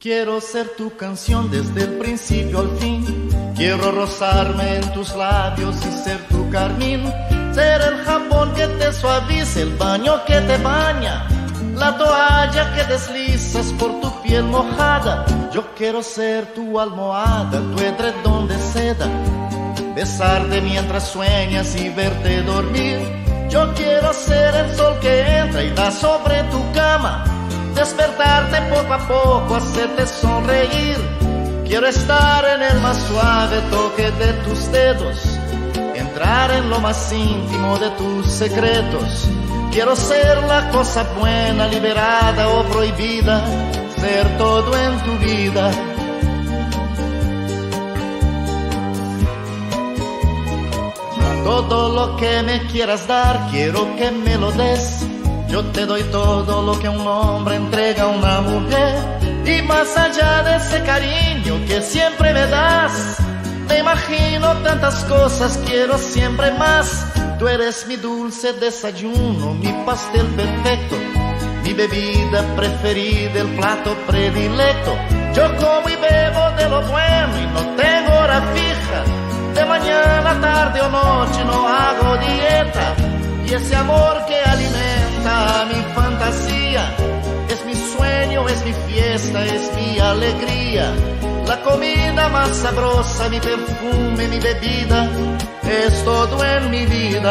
Quiero ser tu canción desde el principio al fin. Quiero rozarme en tus labios y ser tu carmín. Ser el jabón que te suaviza, el baño que te baña, la toalla que deslizas por tu piel mojada. Yo quiero ser tu almohada, tu edredón de seda, besarte mientras sueñas y verte dormir. Yo quiero ser el sol que entra y da sobre tu cama, despertarte poco a poco, hacerte sonreír. Quiero estar en el más suave toque de tus dedos, entrar en lo más íntimo de tus secretos. Quiero ser la cosa buena, liberada o prohibida, ser todo en tu vida. Todo lo que me quieras dar, quiero que me lo des. Yo te doy todo lo que un hombre entrega a una mujer. Y más allá de ese cariño que siempre me das, me imagino tantas cosas, quiero siempre más. Tú eres mi dulce desayuno, mi pastel perfecto, mi bebida preferida, el plato predilecto. Yo como y bebo de lo bueno y no tengo hora fija. De mañana, tarde o noche no hago dieta. Y ese amor que alimenta mi fantasía es mi sueño, es mi fiesta, es mi alegría. La comida más sabrosa, mi perfume, mi bebida, es todo en mi vida.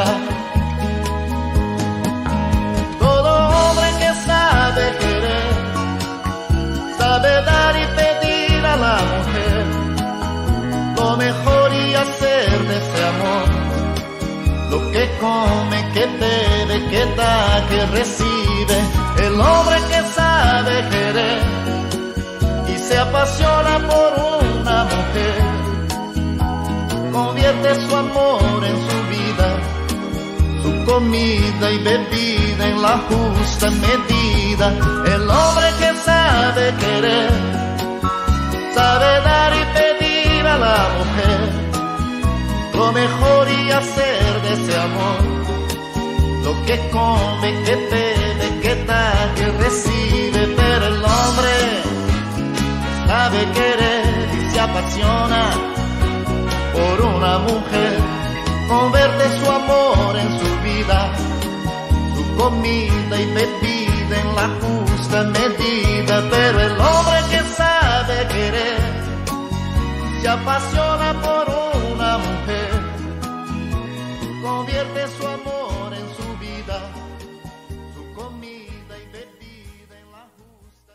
Todo hombre que sabe querer, sabe dar y pedir a la mujer lo mejor y hacer de ese amor lo que come, que bebe, que da, que recibe. El hombre que sabe querer y se apasiona por una mujer, convierte su amor en su vida, su comida y bebida en la justa medida. El hombre que sabe querer, sabe dar y pedir a la mujer lo mejor y hacer de ese amor lo que come, que bebe, que da, que recibe. Pero el hombre sabe querer y se apasiona por una mujer, convierte su amor en su vida, su comida y bebida en la justa medida. Pero el hombre que sabe querer se apasiona por una mujer, convierte su amor en su vida, su comida y bebida en la justa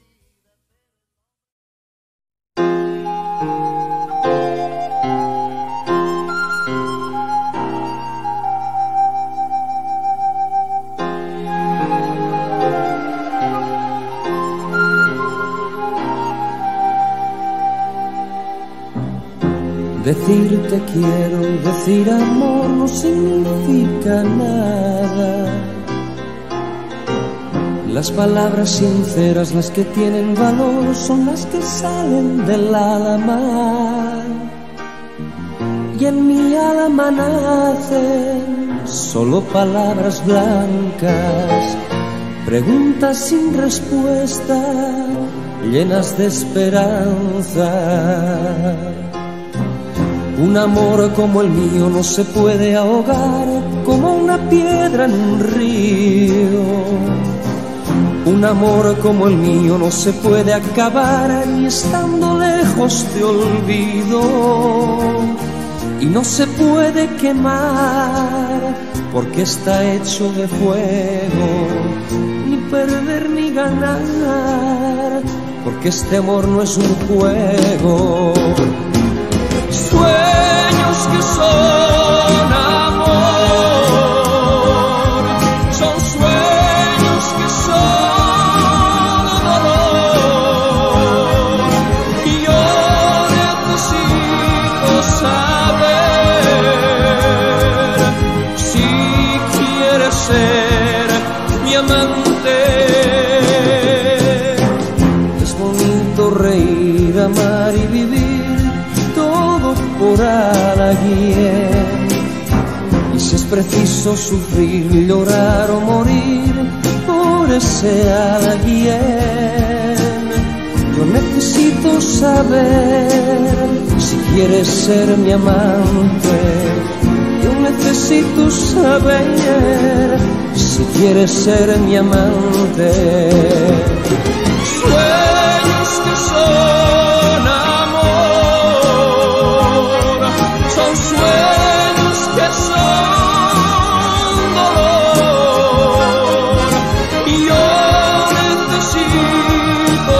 Decir te quiero, decir amor no significa nada. Las palabras sinceras, las que tienen valor, son las que salen del alma. Y en mi alma nacen solo palabras blancas, preguntas sin respuesta, llenas de esperanza. Un amor como el mío no se puede ahogar como una piedra en un río. Un amor como el mío no se puede acabar ni estando lejos te olvido. Y no se puede quemar porque está hecho de fuego, ni perder ni ganar porque este amor no es un juego. Sueños que son amor, son sueños que son dolor. Y yo necesito saber si quieres ser mi amante. Es bonito reír, amar y vivir por alguien, y si es preciso sufrir, llorar o morir por ese alguien. Yo necesito saber si quieres ser mi amante. Yo necesito saber si quieres ser mi amante. Sueños que son amor, son sueños que son dolor. Y yo necesito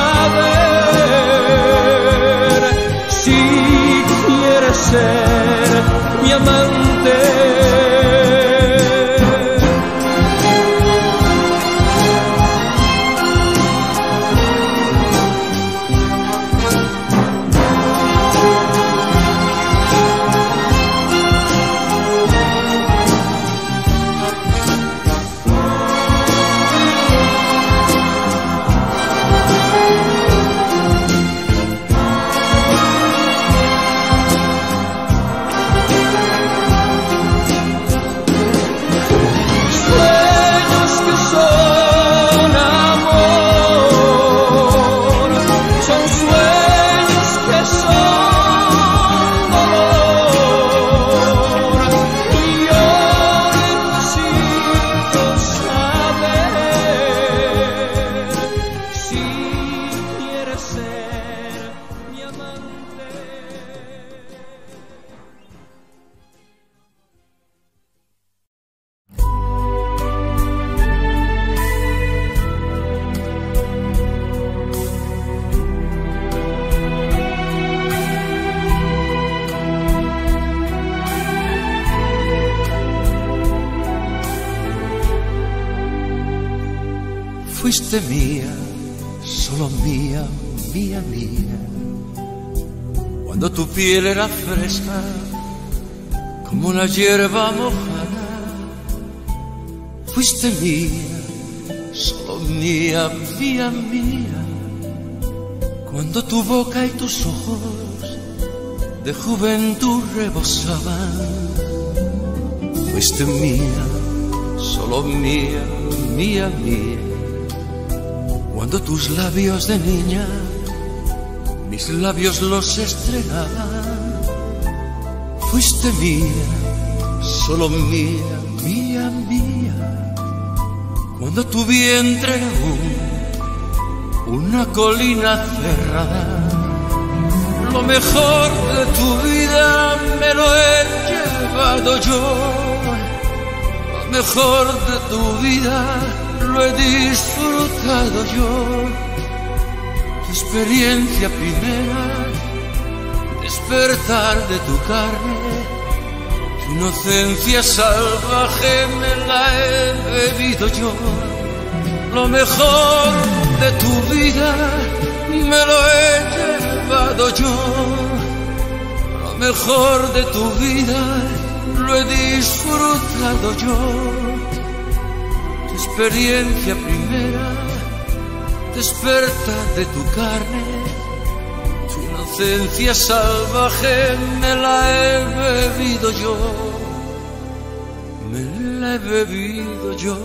saber si quieres ser mi amante. Fuiste mía, solo mía, mía, mía. Cuando tu piel era fresca, como la hierba mojada. Fuiste mía, solo mía, mía, mía. Cuando tu boca y tus ojos de juventud rebosaban. Fuiste mía, solo mía, mía, mía. Cuando tus labios de niña, mis labios los estrenaban. Fuiste mía, solo mía, mía, mía. Cuando tu vientre era una colina cerrada. Lo mejor de tu vida me lo he llevado yo. Lo mejor de tu vida lo he disfrutado yo. Tu experiencia primera, despertar de tu carne, tu inocencia salvaje me la he bebido yo. Lo mejor de tu vida me lo he llevado yo. Lo mejor de tu vida lo he disfrutado yo. Experiencia primera, despertar de tu carne, tu inocencia salvaje me la he bebido yo, me la he bebido yo.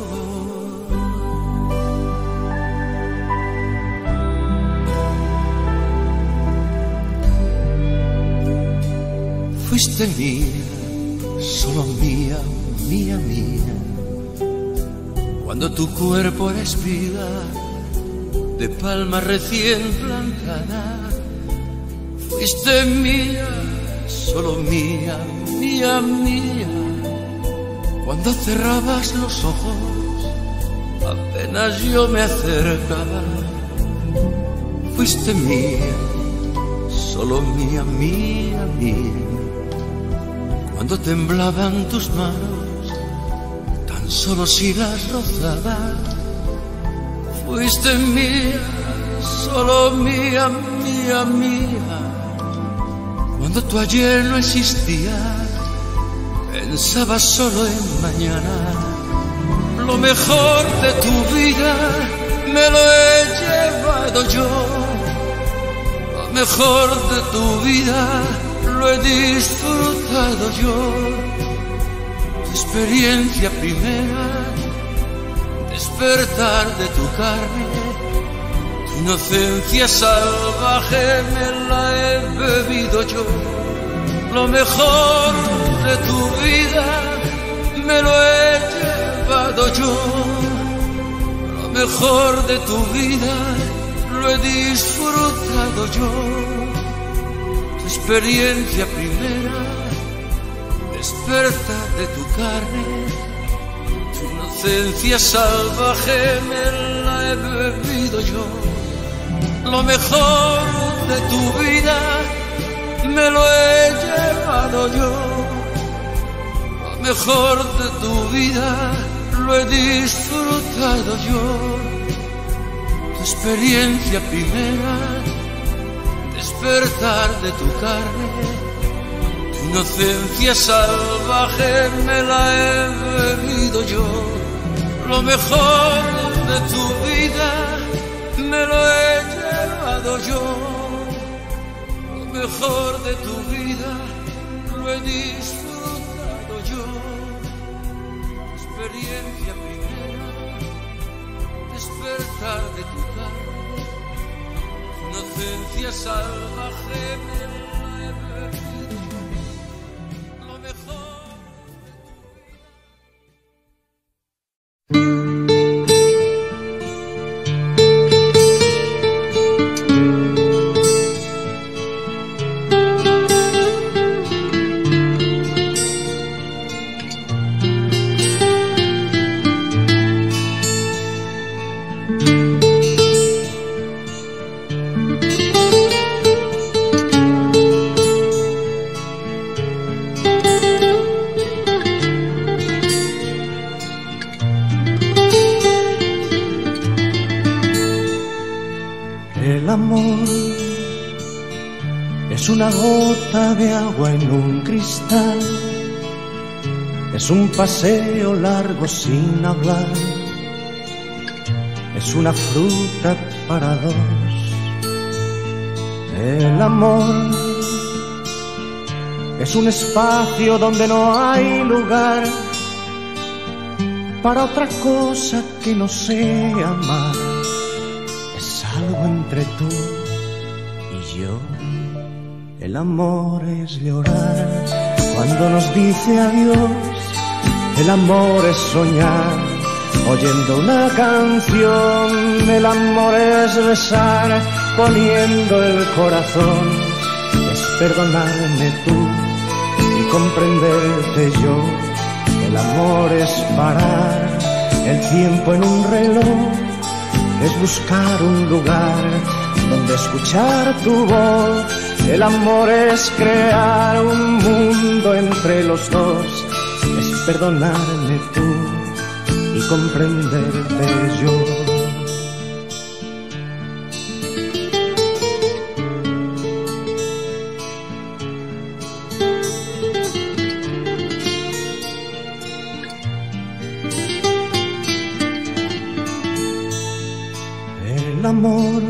Fuiste mía, solo mía, mía, mía. Cuando tu cuerpo era espiga de palma recién plantada. Fuiste mía, solo mía, mía, mía. Cuando cerrabas los ojos, apenas yo me acercaba. Fuiste mía, solo mía, mía, mía. Cuando temblaban tus manos, solo si las rozaba. Fuiste mía, solo mía, mía, mía. Cuando tu ayer no existía, pensaba solo en mañana. Lo mejor de tu vida me lo he llevado yo. Lo mejor de tu vida lo he disfrutado yo. Experiencia primera, despertar de tu carne, tu inocencia salvaje me la he bebido yo. Lo mejor de tu vida me lo he llevado yo. Lo mejor de tu vida lo he disfrutado yo. Tu experiencia primera, despertar de tu carne, tu inocencia salvaje me la he bebido yo. Lo mejor de tu vida me lo he llevado yo. Lo mejor de tu vida lo he disfrutado yo. Tu experiencia primera, despertar de tu carne, tu inocencia salvaje me la he bebido yo. Lo mejor de tu vida me lo he llevado yo. Lo mejor de tu vida lo he disfrutado yo. Experiencia primera, despertar de tu carne, inocencia salvaje me la he bebido yo. Lo mejor. Una gota de agua en un cristal, es un paseo largo sin hablar, es una fruta para dos. El amor es un espacio donde no hay lugar para otra cosa que no sea amar, es algo entre tú y yo. El amor es llorar cuando nos dice adiós. El amor es soñar oyendo una canción. El amor es besar poniendo el corazón. Es perdonarme tú y comprenderte yo. El amor es parar el tiempo en un reloj. Es buscar un lugar donde escuchar tu voz. El amor es crear un mundo entre los dos, es perdonarme tú y comprenderte yo. El amor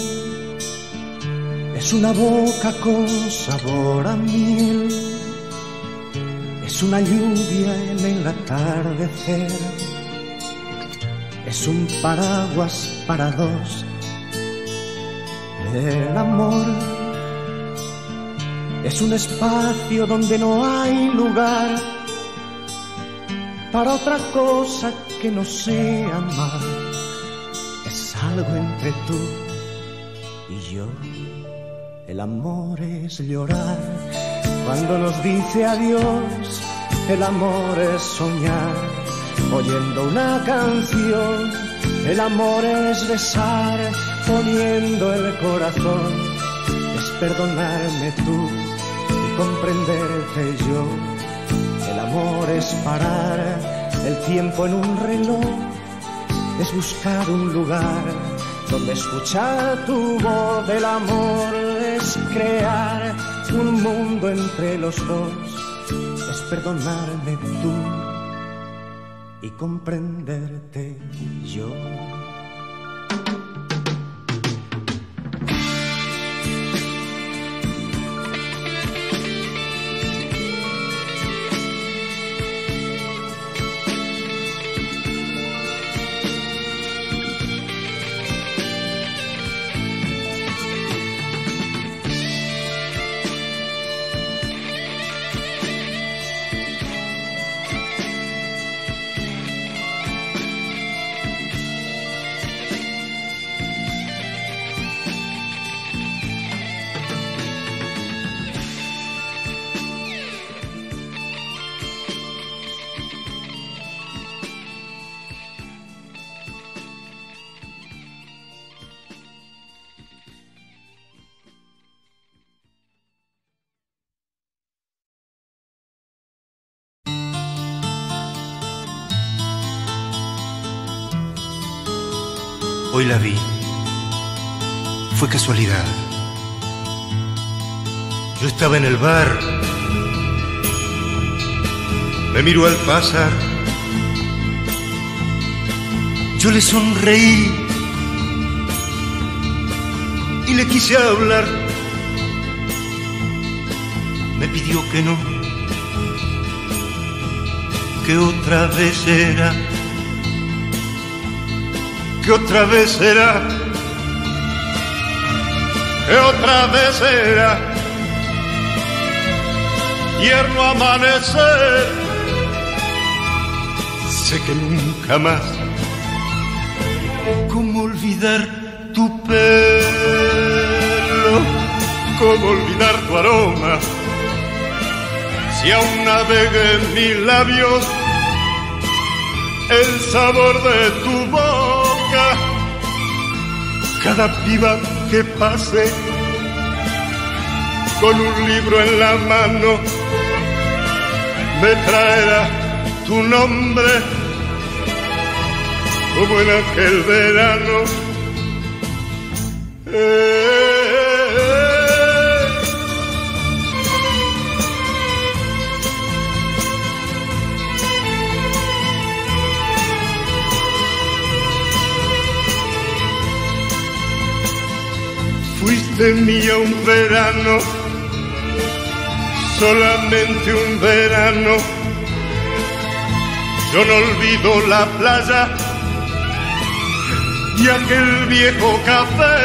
es una boca con sabor a miel, es una lluvia en el atardecer, es un paraguas para dos. El amor es un espacio donde no hay lugar para otra cosa que no sea amar, es algo entre tú y yo. El amor es llorar cuando nos dice adiós. El amor es soñar oyendo una canción. El amor es besar poniendo el corazón. Es perdonarme tú y comprenderte yo. El amor es parar el tiempo en un reloj. Es buscar un lugar donde escuchar tu voz. El amor es crear un mundo entre los dos, es perdonarme tú y comprenderte yo. Hoy la vi. Fue casualidad. Yo estaba en el bar. Me miró al pasar. Yo le sonreí y le quise hablar. Me pidió que no, que otra vez era, que otra vez era, que otra vez era. Tierno amanecer, sé que nunca más. ¿Cómo olvidar tu pelo? ¿Cómo olvidar tu aroma? Si aún navega en mis labios el sabor de tu boca. Cada piba que pase con un libro en la mano me traerá tu nombre, como en aquel verano. Fuiste mía un verano, solamente un verano. Yo no olvido la playa y aquel viejo café,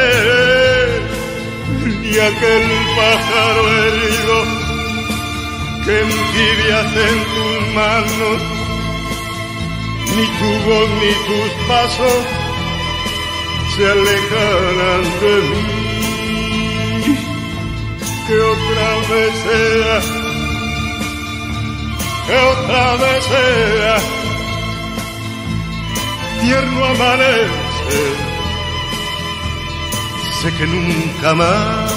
y aquel pájaro herido que entibias en tus manos. Ni tu voz ni tus pasos se alejarán de mí. Que otra vez sea, que otra vez sea, tierno amanecer, sé que nunca más.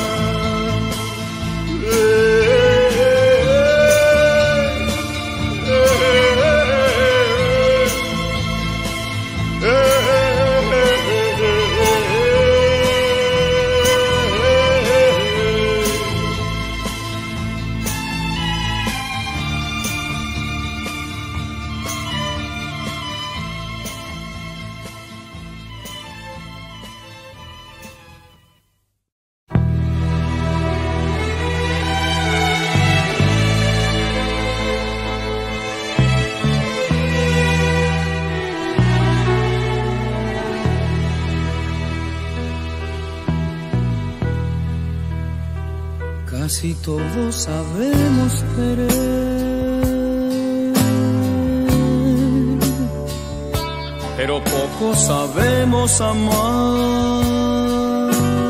Casi todos sabemos querer, pero pocos sabemos amar.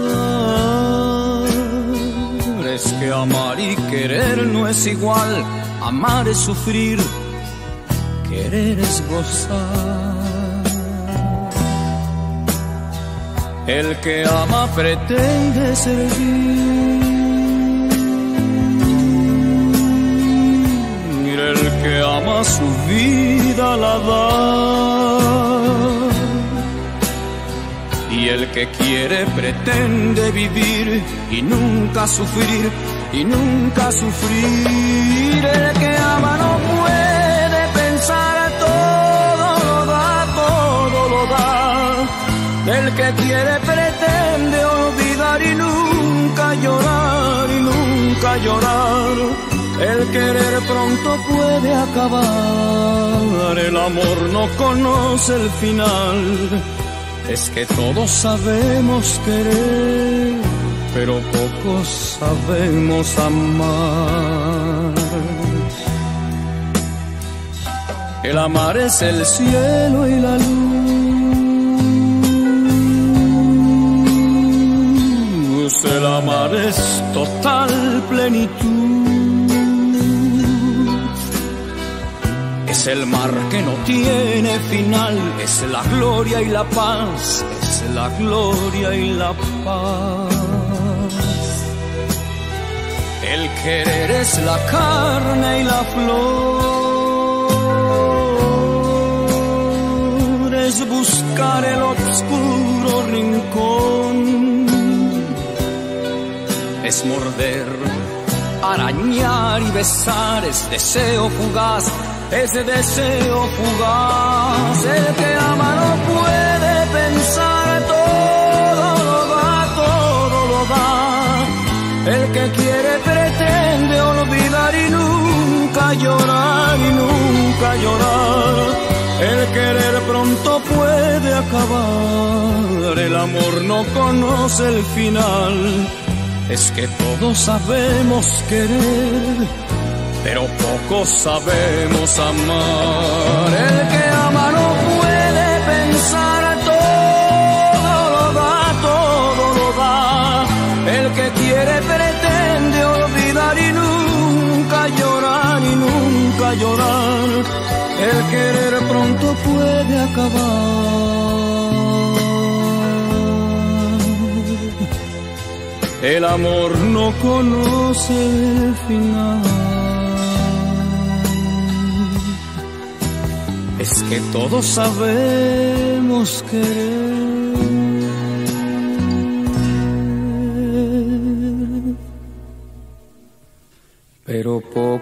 Es que amar y querer no es igual. Amar es sufrir, querer es gozar. El que ama pretende servir, el que ama su vida la da, y el que quiere pretende vivir y nunca sufrir, y nunca sufrir. El que ama no puede pensar, todo lo da, todo lo da. El que quiere pretende olvidar y nunca llorar, y nunca llorar. El querer pronto puede acabar, el amor no conoce el final. Es que todos sabemos querer, pero pocos sabemos amar. El amar es el cielo y la luz, el amar es total plenitud. Es el mar que no tiene final, es la gloria y la paz, es la gloria y la paz. El querer es la carne y la flor, es es buscar el oscuro rincón. Es morder, arañar y besar, es deseo fugaz, es deseo fugaz. El que ama no puede pensar, todo lo da. El que quiere pretende olvidar y nunca llorar, y nunca llorar. El querer pronto puede acabar, el amor no conoce el final. Es que todos sabemos querer, pero pocos sabemos amar. El que ama no puede pensar, todo lo da. El que quiere pretende olvidar y nunca llorar, y nunca llorar. El querer pronto puede acabar. El amor no conoce el final. Es que todos sabemos querer, pero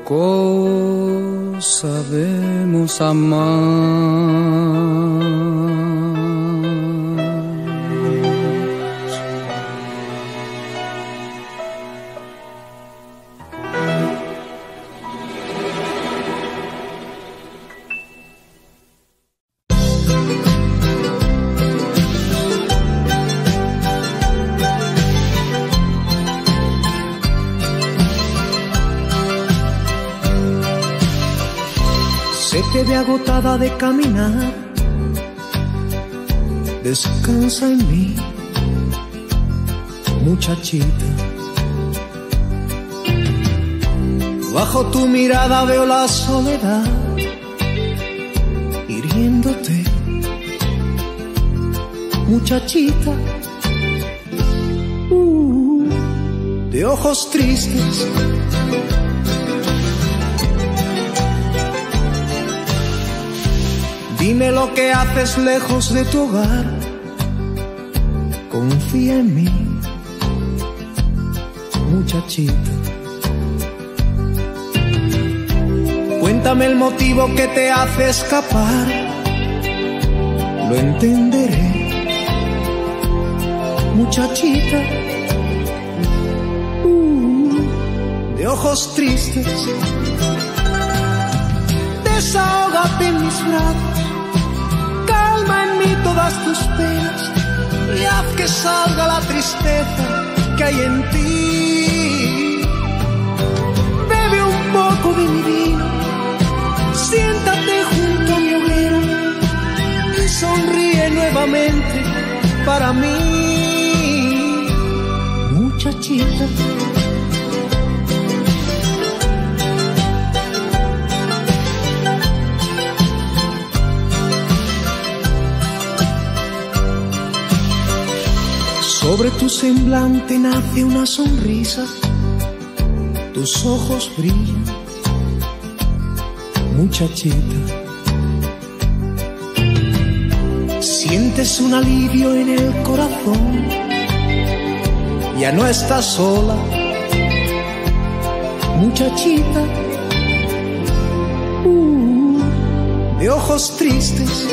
poco sabemos amar. Te ve agotada de caminar, descansa en mí, muchachita. Bajo tu mirada veo la soledad hiriéndote, muchachita. De ojos tristes, dime lo que haces lejos de tu hogar. Confía en mí, muchachita. Cuéntame el motivo que te hace escapar. Lo entenderé, muchachita. De ojos tristes, desahógate en mis brazos. Calma en mí todas tus penas y haz que salga la tristeza que hay en ti. Bebe un poco de mi vino, siéntate junto a mi hoguera y sonríe nuevamente para mí, muchachita. Sobre tu semblante nace una sonrisa, tus ojos brillan, muchachita. Sientes un alivio en el corazón, ya no estás sola, muchachita. De ojos tristes,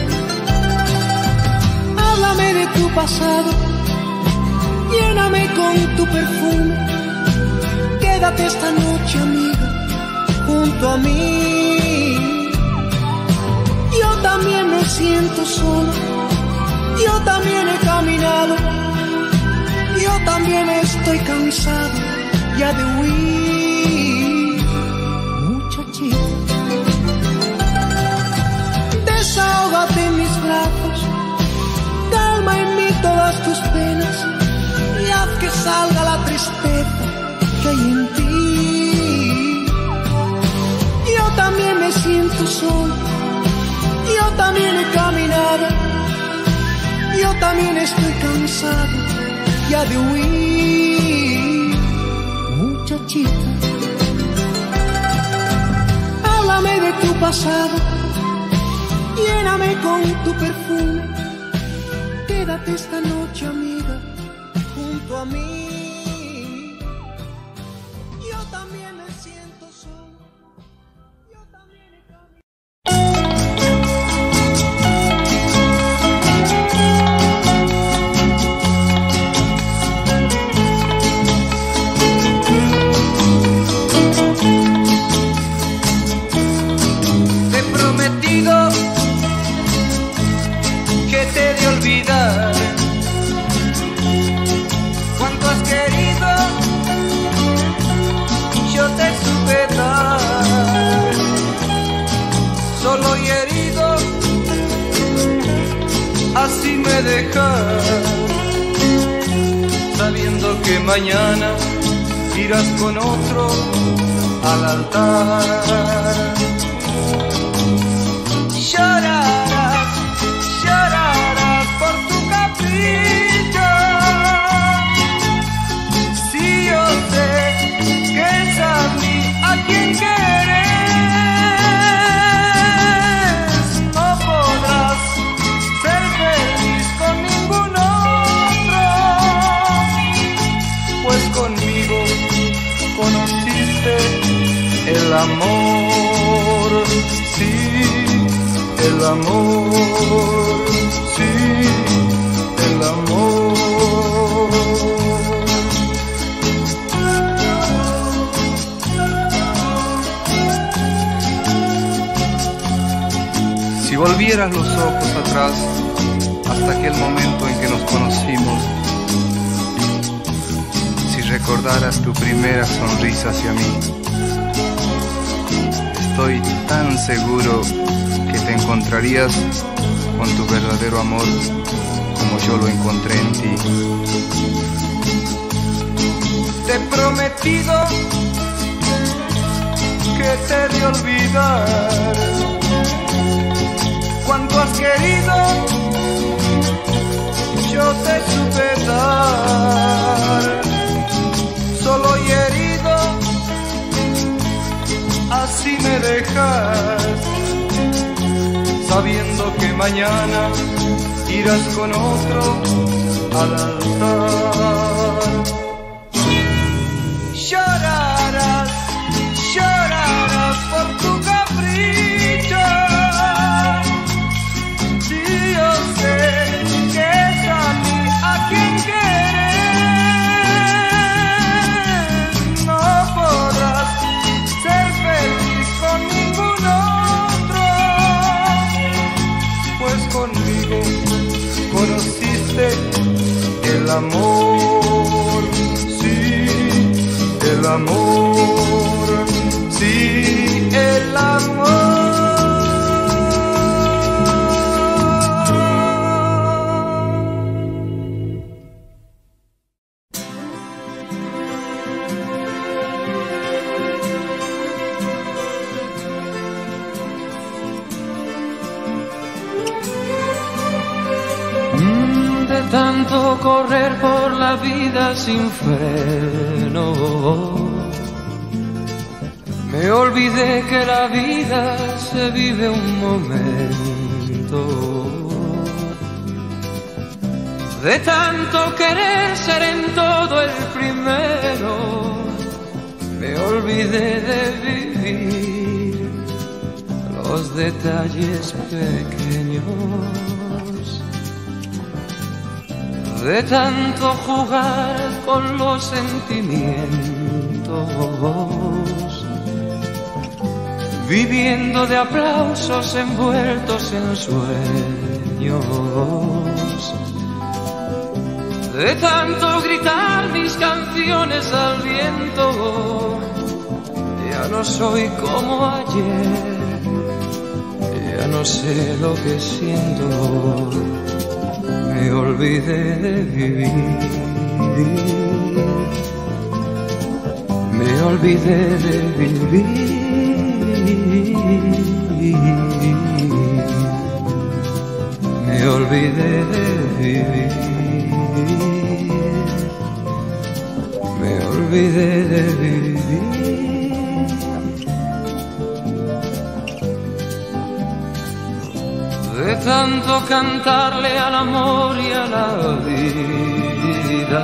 háblame de tu pasado. Lléname con tu perfume, quédate esta noche, amiga, junto a mí. Yo también me siento solo, yo también he caminado, yo también estoy cansado ya de huir, muchachita. Desahógate en mis brazos, calma en mí todas tus penas y haz que salga la tristeza que hay en ti. Yo también me siento solo, yo también he caminado, yo también estoy cansado ya de huir, muchachita. Háblame de tu pasado, lléname con tu perfume. Quédate esta noche, amiga, junto a mí. Yo también me siento solo. Yo también he caminado. Te he prometido que te he de olvidar. Cuánto has querido, yo te supe dar. Solo y herido, así me dejas, sabiendo que mañana irás con otro al altar. Llorarás, llorarás por tu capricho. Si yo sé que es a mí a quien quieres, no podrás ser feliz con ningún otro, pues conmigo conociste el amor, sí, el amor, sí, el amor. Si volvieras los ojos atrás hasta aquel momento en que nos conocimos, si recordaras tu primera sonrisa hacia mí, estoy tan seguro que te encontrarías con tu verdadero amor como yo lo encontré en ti. Te he prometido que te he de olvidar. Cuánto has querido, yo te supe dar. Solo y herido, así me dejas, sabiendo que mañana irás con otro al altar. Llorarás, llorarás por tu capricho. Si yo sé que es a mí a quien quieres, no podrás ser feliz con ningún otro, pues conmigo conociste el amor, sí, el amor, sí, el amor. De tanto correr por la vida sin freno, me olvidé que la vida se vive un momento. De tanto querer ser en todo el primero, me olvidé de vivir los detalles pequeños. De tanto jugar con los sentimientos, viviendo de aplausos envueltos en sueños. De tanto gritar mis canciones al viento, ya no soy como ayer, ya no sé lo que siento. Me olvidé de vivir, me olvidé de vivir, me olvidé de vivir, me olvidé de vivir. De tanto cantarle al amor y a la vida.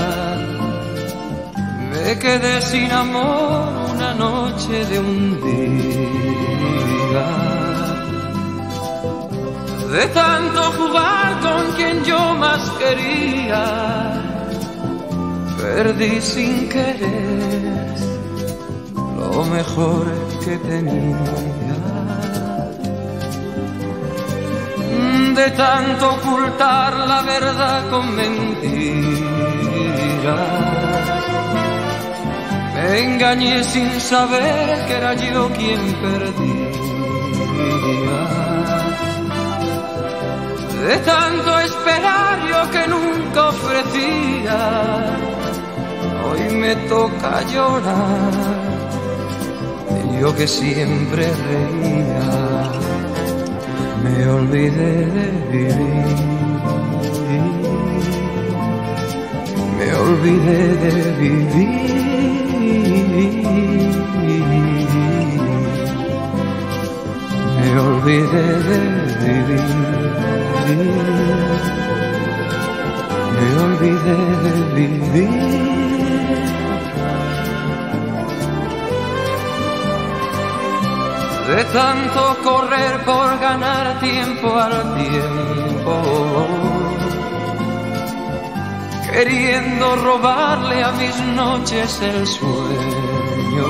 Me quedé sin amor una noche de un día. De tanto jugar con quien yo más quería, perdí sin querer lo mejor que tenía. De tanto ocultar la verdad con mentiras, me engañé sin saber que era yo quien perdía. De tanto esperar yo que nunca ofrecía, hoy me toca llorar, yo que siempre reía. Me olvidé de vivir, me olvidé de vivir, me olvidé de vivir, me olvidé de vivir. De tanto correr por ganar tiempo al tiempo, queriendo robarle a mis noches el sueño.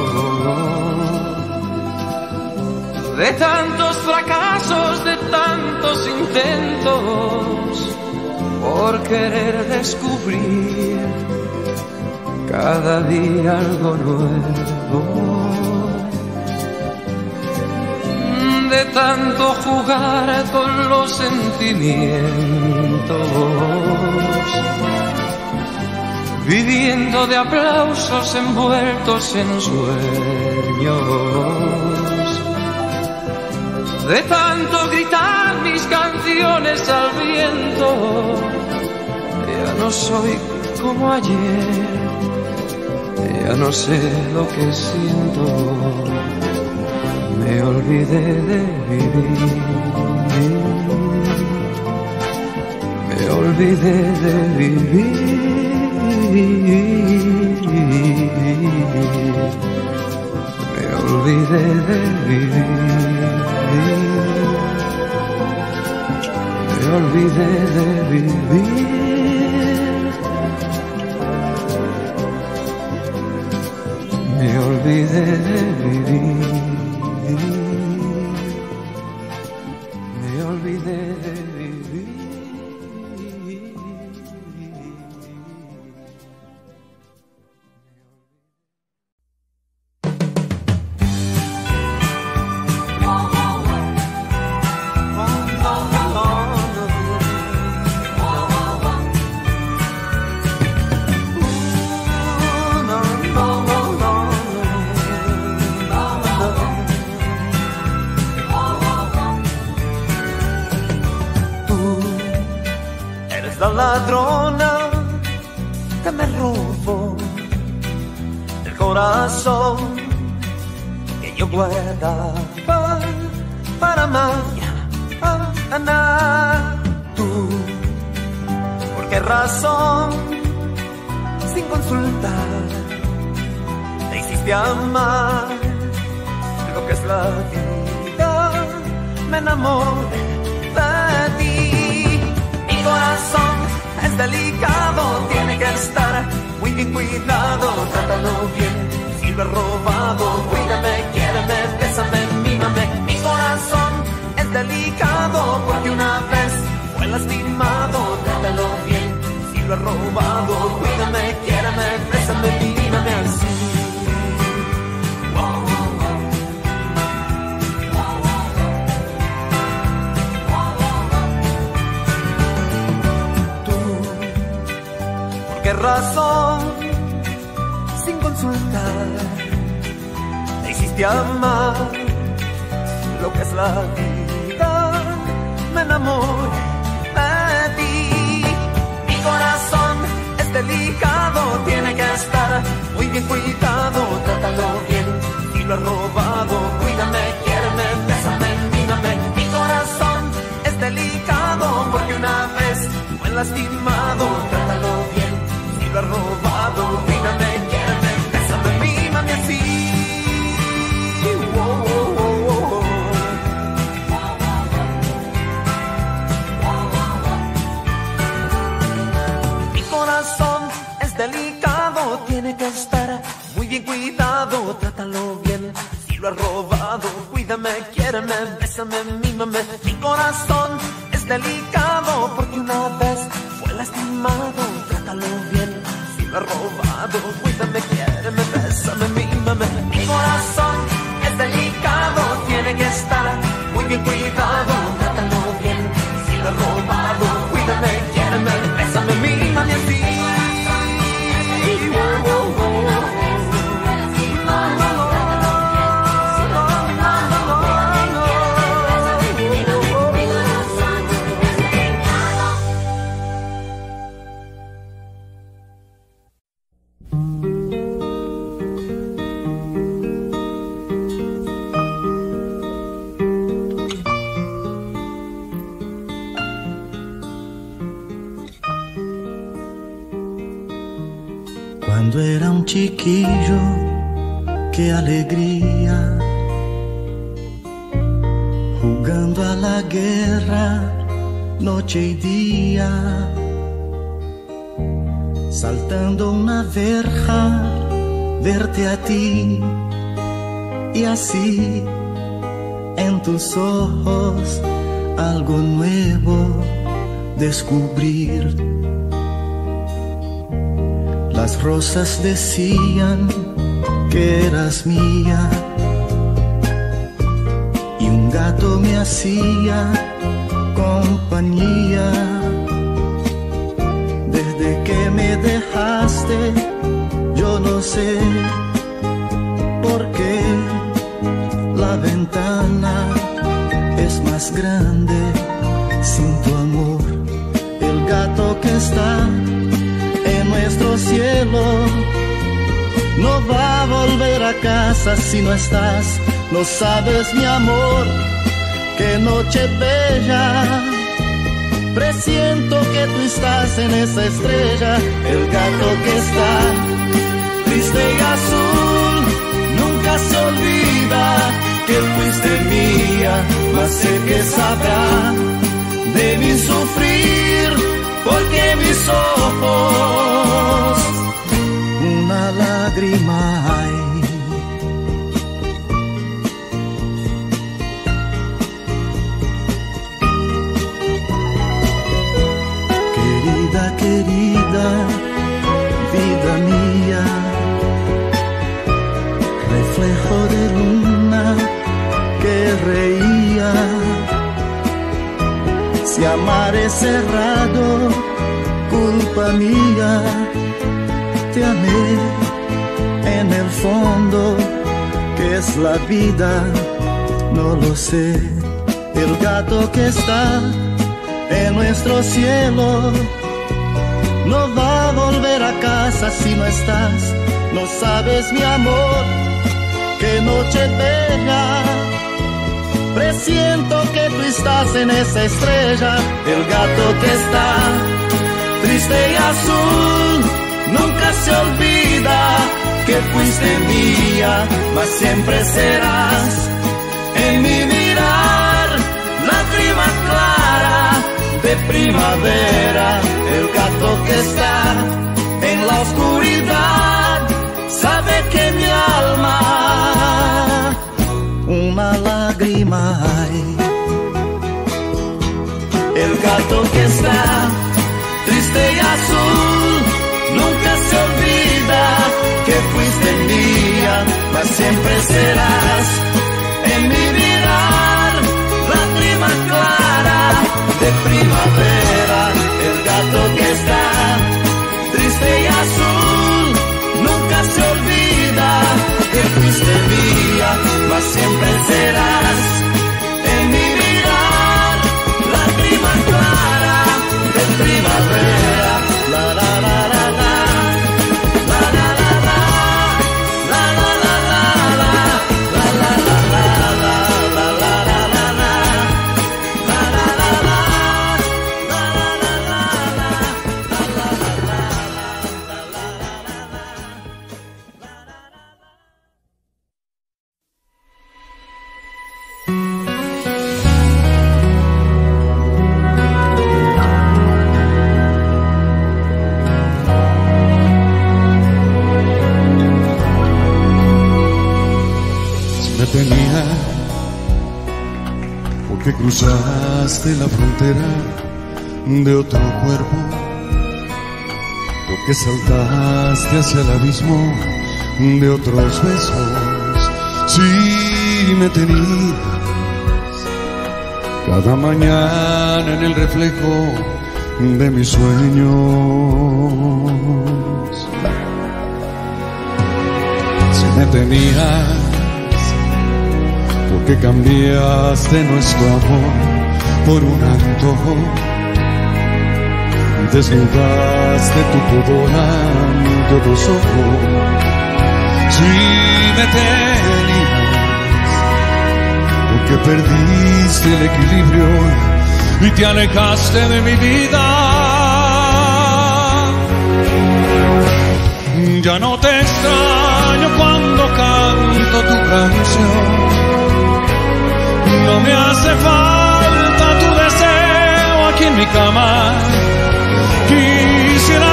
De tantos fracasos, de tantos intentos, por querer descubrir cada día algo nuevo. De tanto jugar con los sentimientos, viviendo de aplausos envueltos en sueños. De tanto gritar mis canciones al viento, ya no soy como ayer, ya no sé lo que siento. Me olvidé de vivir, me olvidé de vivir, me olvidé de vivir, me olvidé de vivir, me olvidé de vivir. Me olvidé de vivir. La ladrona que me robó el corazón que yo guardaba para mañana. Tú, ¿por qué razón, sin consultar, te hiciste amar lo que es la vida? Me enamoré de ti. Mi corazón es delicado, tiene que estar muy bien cuidado. Trátalo bien, si lo he robado, cuídame, quiéreme, bésame, mímame. Mi corazón es delicado, porque una vez fue lastimado. Trátalo bien, si lo he robado, cuídame, quiéreme, bésame, mímame así. ¿Qué razón, sin consultar, te hiciste amar lo que es la vida? Me enamoré de ti. Mi corazón es delicado, tiene que estar muy bien cuidado. Trátalo bien, si lo he robado, cuídame, quiéreme, bésame, mírame. Mi corazón es delicado. lastimado, trátalo bien. Si lo has robado, cuídame, quiéreme, bésame, mímame así. Mi corazón es delicado, tiene que estar muy bien cuidado, trátalo bien. Si lo has robado, cuídame, quiéreme, bésame, mímame. Mi corazón es delicado porque una vez fue lastimado, trátalo bien. Si lo has robado, cuídame, quiéreme, bésame, mímame. Mi corazón es delicado, tiene que estar muy bien cuidado, trátalo bien. Si lo has robado, cuídame, quiéreme, bésame, mímame así. Cuando era un chiquillo, qué alegría, jugando a la guerra noche y día, saltando una verja, verte a ti y así en tus ojos algo nuevo descubrir. Las rosas decían que eras mía y un gato me hacía compañía. Desde que me dejaste, yo no sé por qué la ventana es más grande sin tu amor. El gato que está en nuestro cielo no va a volver a casa si no estás. No sabes, mi amor, qué noche bella. Presiento que tú estás en esa estrella. El gato que está triste y azul nunca se olvida que fuiste mía, mas sé que sabrá de mi sufrir, porque mis ojos una lágrima hay. Querida, querida, vida mía, reflejo de luna que reía. Si amar es cerrado, culpa mía, te amé en el fondo, que es la vida, no lo sé. El gato que está en nuestro cielo no va a volver a casa si no estás. No sabes, mi amor, qué noche bella. Presiento que tú estás en esa estrella. El gato que está triste y azul nunca se olvida que fuiste mía, mas siempre serás en mi mirar, lágrima clara de primavera. El gato que está en la oscuridad sabe que mi alma una lágrima hay. El gato que está triste y azul nunca se olvida que fuiste mía, mas siempre serás en mi mirar, lágrima clara de primavera. El gato que está triste y azul nunca se olvida que fuiste mía, mas siempre serás en mi mirar, lágrima clara de primavera. La la la la la, la la la la, la la la la la, la la la. tenía, porque cruzaste la frontera de otro cuerpo, porque saltaste hacia el abismo de otros besos. Si me tenías cada mañana en el reflejo de mis sueños, si me tenías, porque cambiaste nuestro amor por un antojo, desnudaste tu pudor ante otros ojos. Si me tenías, porque perdiste el equilibrio y te alejaste de mi vida. Ya no te extraño cuando canto tu canción, no me hace falta tu deseo aquí en mi cama. Quisiera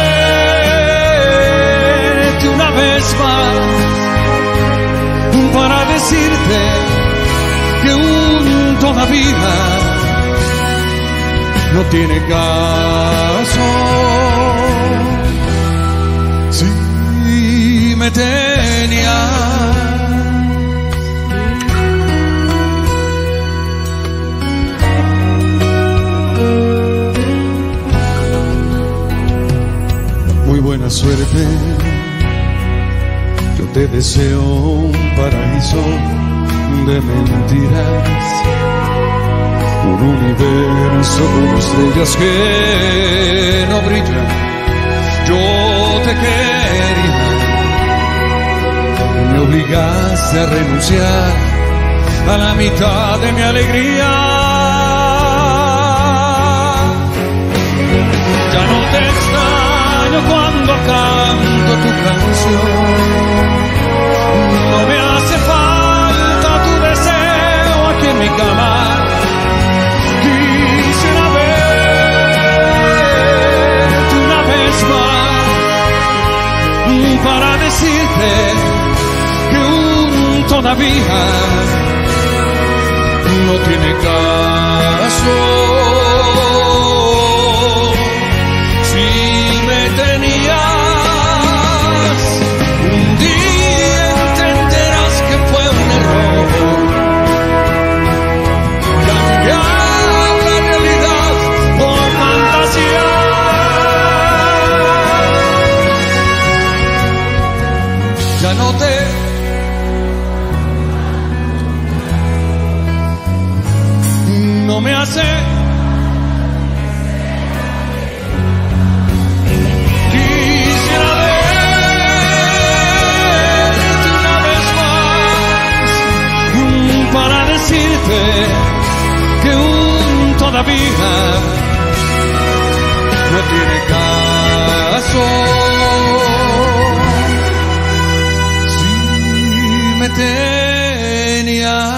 verte una vez más para decirte que todavía no tiene caso. Si me tenías, muy buena suerte, yo te deseo un paraíso de mentiras, un universo con estrellas que no brillan. Yo te quería, me obligaste a renunciar a la mitad de mi alegría. Ya no te extraño cuando canto tu canción, no me hace falta tu deseo aquí en mi cama. Quisiera verte una vez más para decirte que todavía no tiene caso. Si me tenías, un día entenderás que fue un error cambiar la realidad por fantasía. Ya no te no me hace quisiera verte una vez más para decirte que todavía no tiene caso. Si me tenías.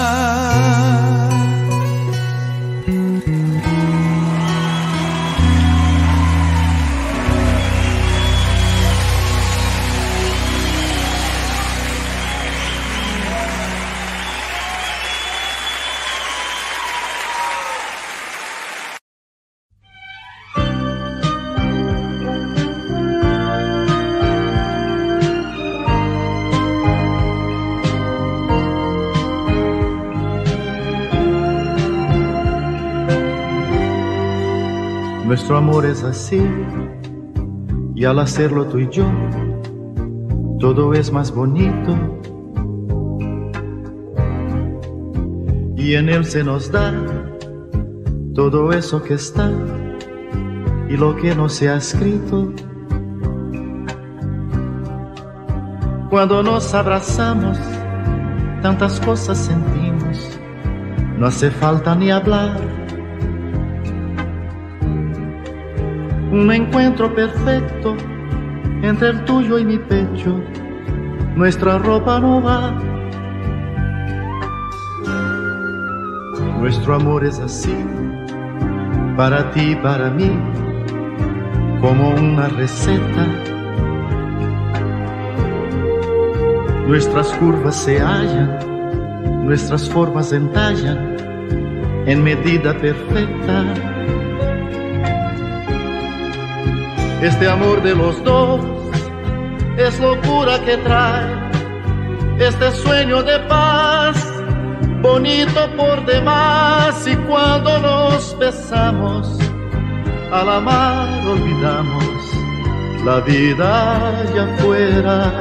Nuestro amor es así, y al hacerlo tú y yo, todo es más bonito. Y en él se nos da todo eso que está y lo que no se ha escrito. Cuando nos abrazamos, tantas cosas sentimos, no hace falta ni hablar. Un encuentro perfecto entre el tuyo y mi pecho, nuestra ropa no va. Nuestro amor es así, para ti y para mí, como una receta. Nuestras curvas se hallan nuestras formas entallan en medida perfecta. Este amor de los dos es locura que trae este sueño de paz, bonito por demás. Y cuando nos besamos, al amar olvidamos la vida allá afuera.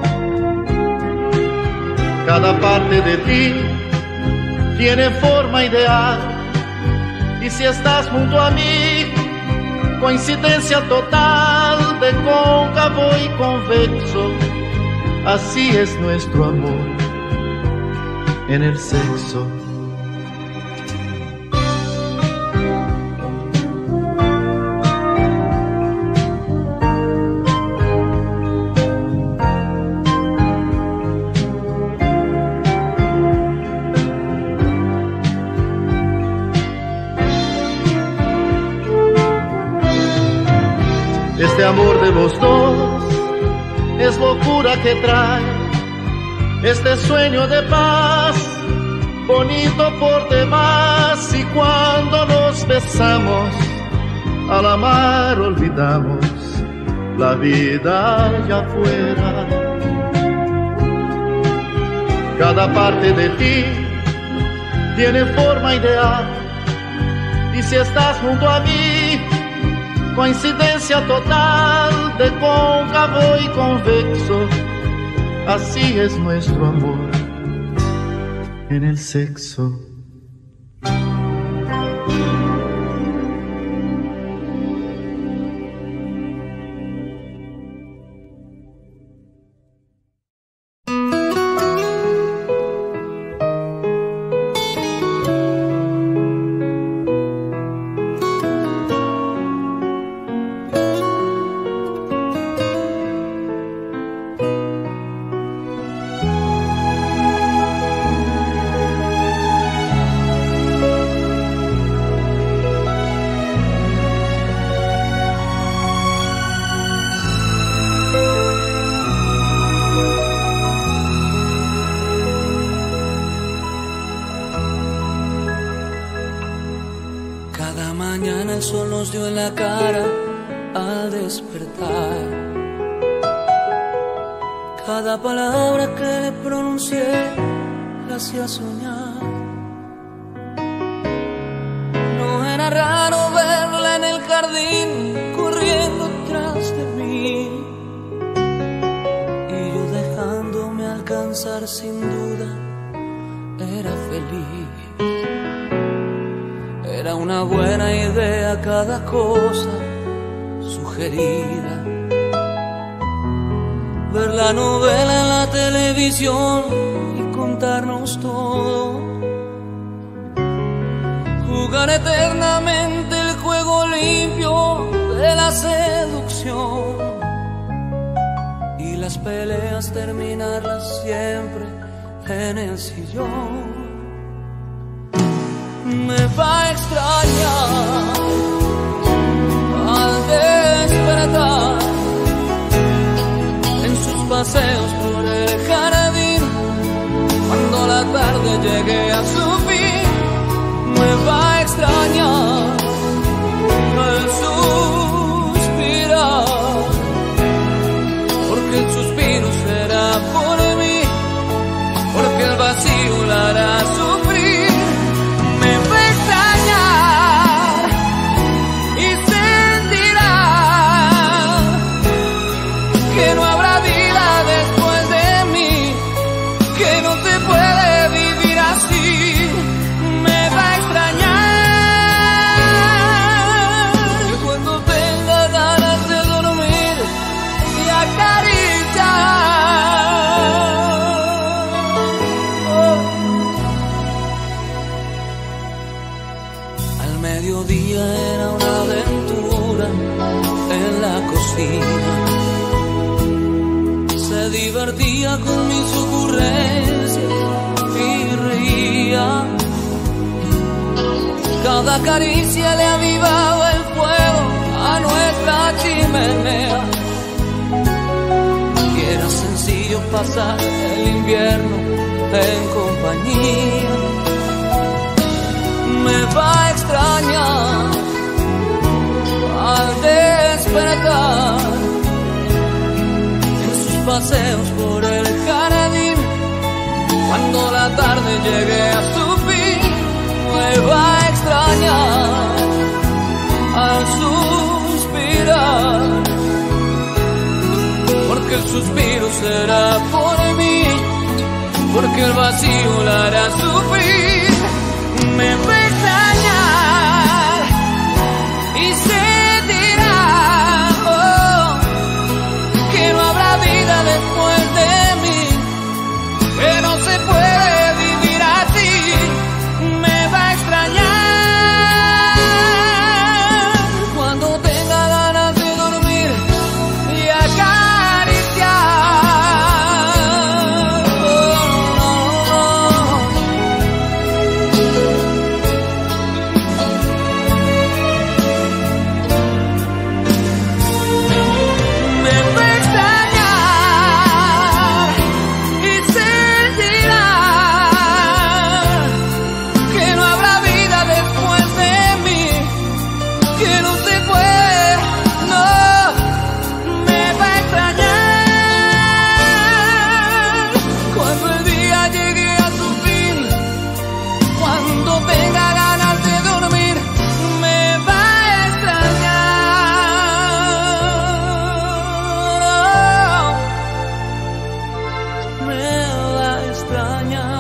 Cada parte de ti tiene forma ideal, y si estás junto a mí, coincidencia total de cóncavo y convexo. Así es nuestro amor en el sexo. Este amor de los dos es locura que trae este sueño de paz, bonito por demás. Y cuando nos besamos, al amar olvidamos la vida allá afuera. Cada parte de ti tiene forma ideal, y si estás junto a mí, coincidencia total de cóncavo y convexo. Así es nuestro amor en el sexo. Cada palabra que le pronuncié la hacía soñar. No era raro verla en el jardín corriendo tras de mí, y yo dejándome alcanzar, sin duda era feliz. Era una buena idea cada cosa sugerida. Ver la novela en la televisión y contarnos todo. Jugar eternamente el juego limpio de la seducción. Y las peleas terminarlas siempre en el sillón. Me va a extrañar al despertar, paseos por el jardín, cuando la tarde llegue a su fin. Me va a extrañar al suspirar, porque el suspiro será por mí, porque el vacío la hará sufrir. Me va a extrañar y sentirá que no habrá vida después de mí, que no se puede vivir así. Me va a extrañar cuando tenga ganas de dormir y acariciar. Al mediodía era una aventura en la cocina. Se divertía con mis ocurrencias y reía. Cada caricia le avivaba el fuego a nuestra chimenea. Y era sencillo pasar el invierno en compañía. Me va a extrañar al despertar en sus paseos por el jardín. Cuando la tarde llegue a su fin, me va a extrañar al suspirar, porque el suspiro será por mí, porque el vacío la hará sufrir. Me va a extrañar y se dirá que no habrá vida después de mí, que no se puede vivir así. Me va a extrañar cuando tenga ganas de dormir y acariciar. Me va a extrañar y sentirá que no habrá vida después de mí, que no se puede, no. Me va a extrañar cuando el día llegue a su fin, cuando tenga ganas de dormir. Me va a extrañar, me va a extrañar.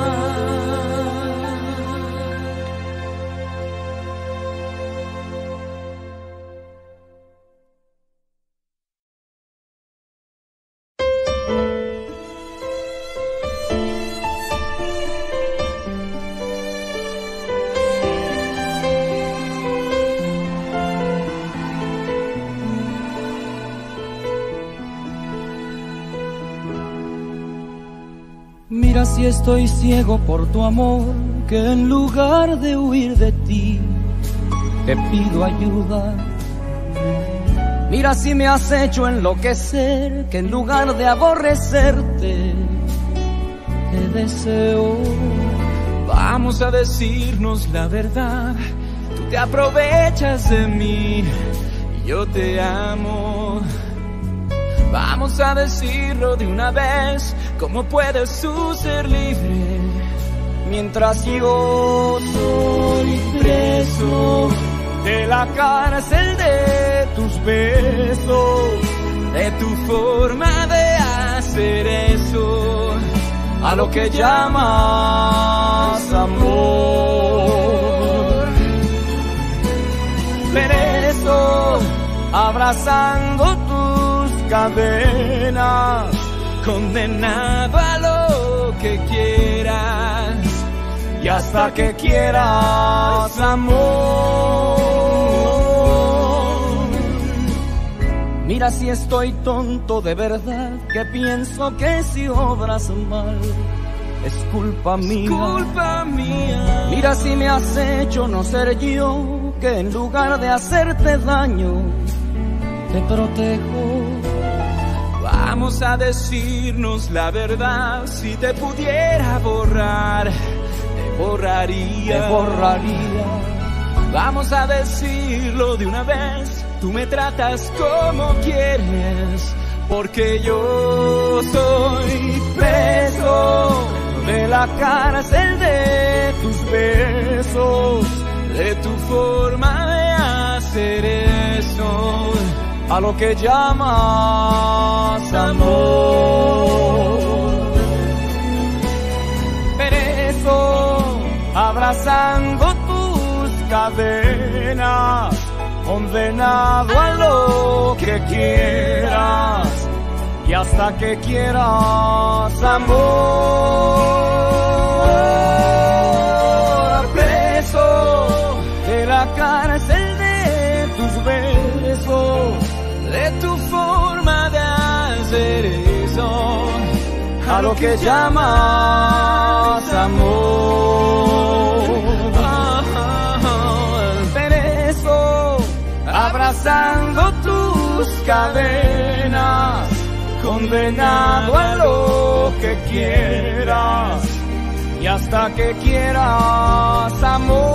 Mira si estoy ciego por tu amor, que en lugar de huir de ti, te pido ayuda. Mira si me has hecho enloquecer, que en lugar de aborrecerte, te deseo. Vamos a decirnos la verdad, tú te aprovechas de mí y yo te amo. Vamos a decirlo de una vez, ¿cómo puedes tú ser libre mientras yo soy preso de la cárcel de tus besos, de tu forma de hacer eso, a lo que llamas amor? Preso, abrazando tus cadenas, condenado a lo que quieras y hasta que quieras amor. Mira si estoy tonto de verdad, que pienso que si obras mal es culpa mía. Es culpa mía. Mira si me has hecho no ser yo, que en lugar de hacerte daño te protejo. Vamos a decirnos la verdad, si te pudiera borrar, te borraría. Te borraría. Vamos a decirlo de una vez, tú me tratas como quieres, porque yo soy preso de la cárcel de tus besos, de tu forma de hacer eso, a lo que llamas amor. Preso, abrazando tus cadenas, condenado a lo que quieras y hasta que quieras amor. Preso de la cárcel de tus besos, de tu forma de hacer eso, a lo que llamas amor. Preso, abrazando tus cadenas, condenado a lo que quieras y hasta que quieras, amor.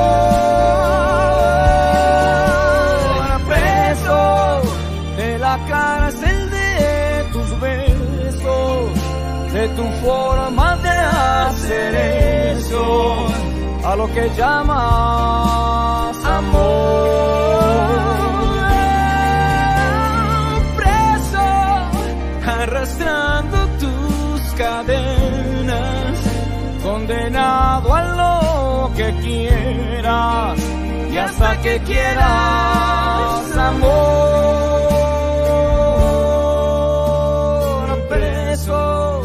Preso de la cárcel de tus besos, de tu forma de hacer eso, a lo que llamas amor. Preso, arrastrando tus cadenas, condenado a lo que quieras y hasta que quieras, amor. Preso.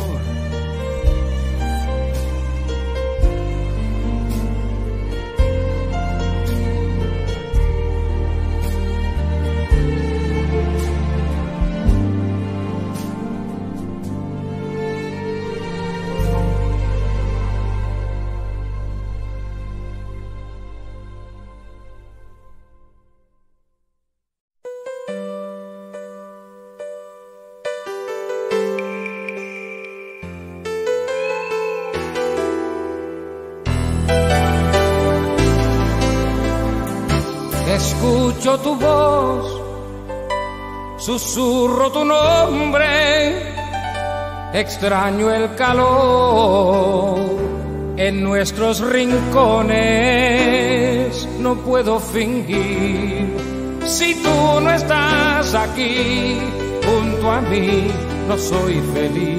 Escucho tu voz, susurro tu nombre, extraño el calor en nuestros rincones, no puedo fingir. Si tú no estás aquí junto a mí, no soy feliz.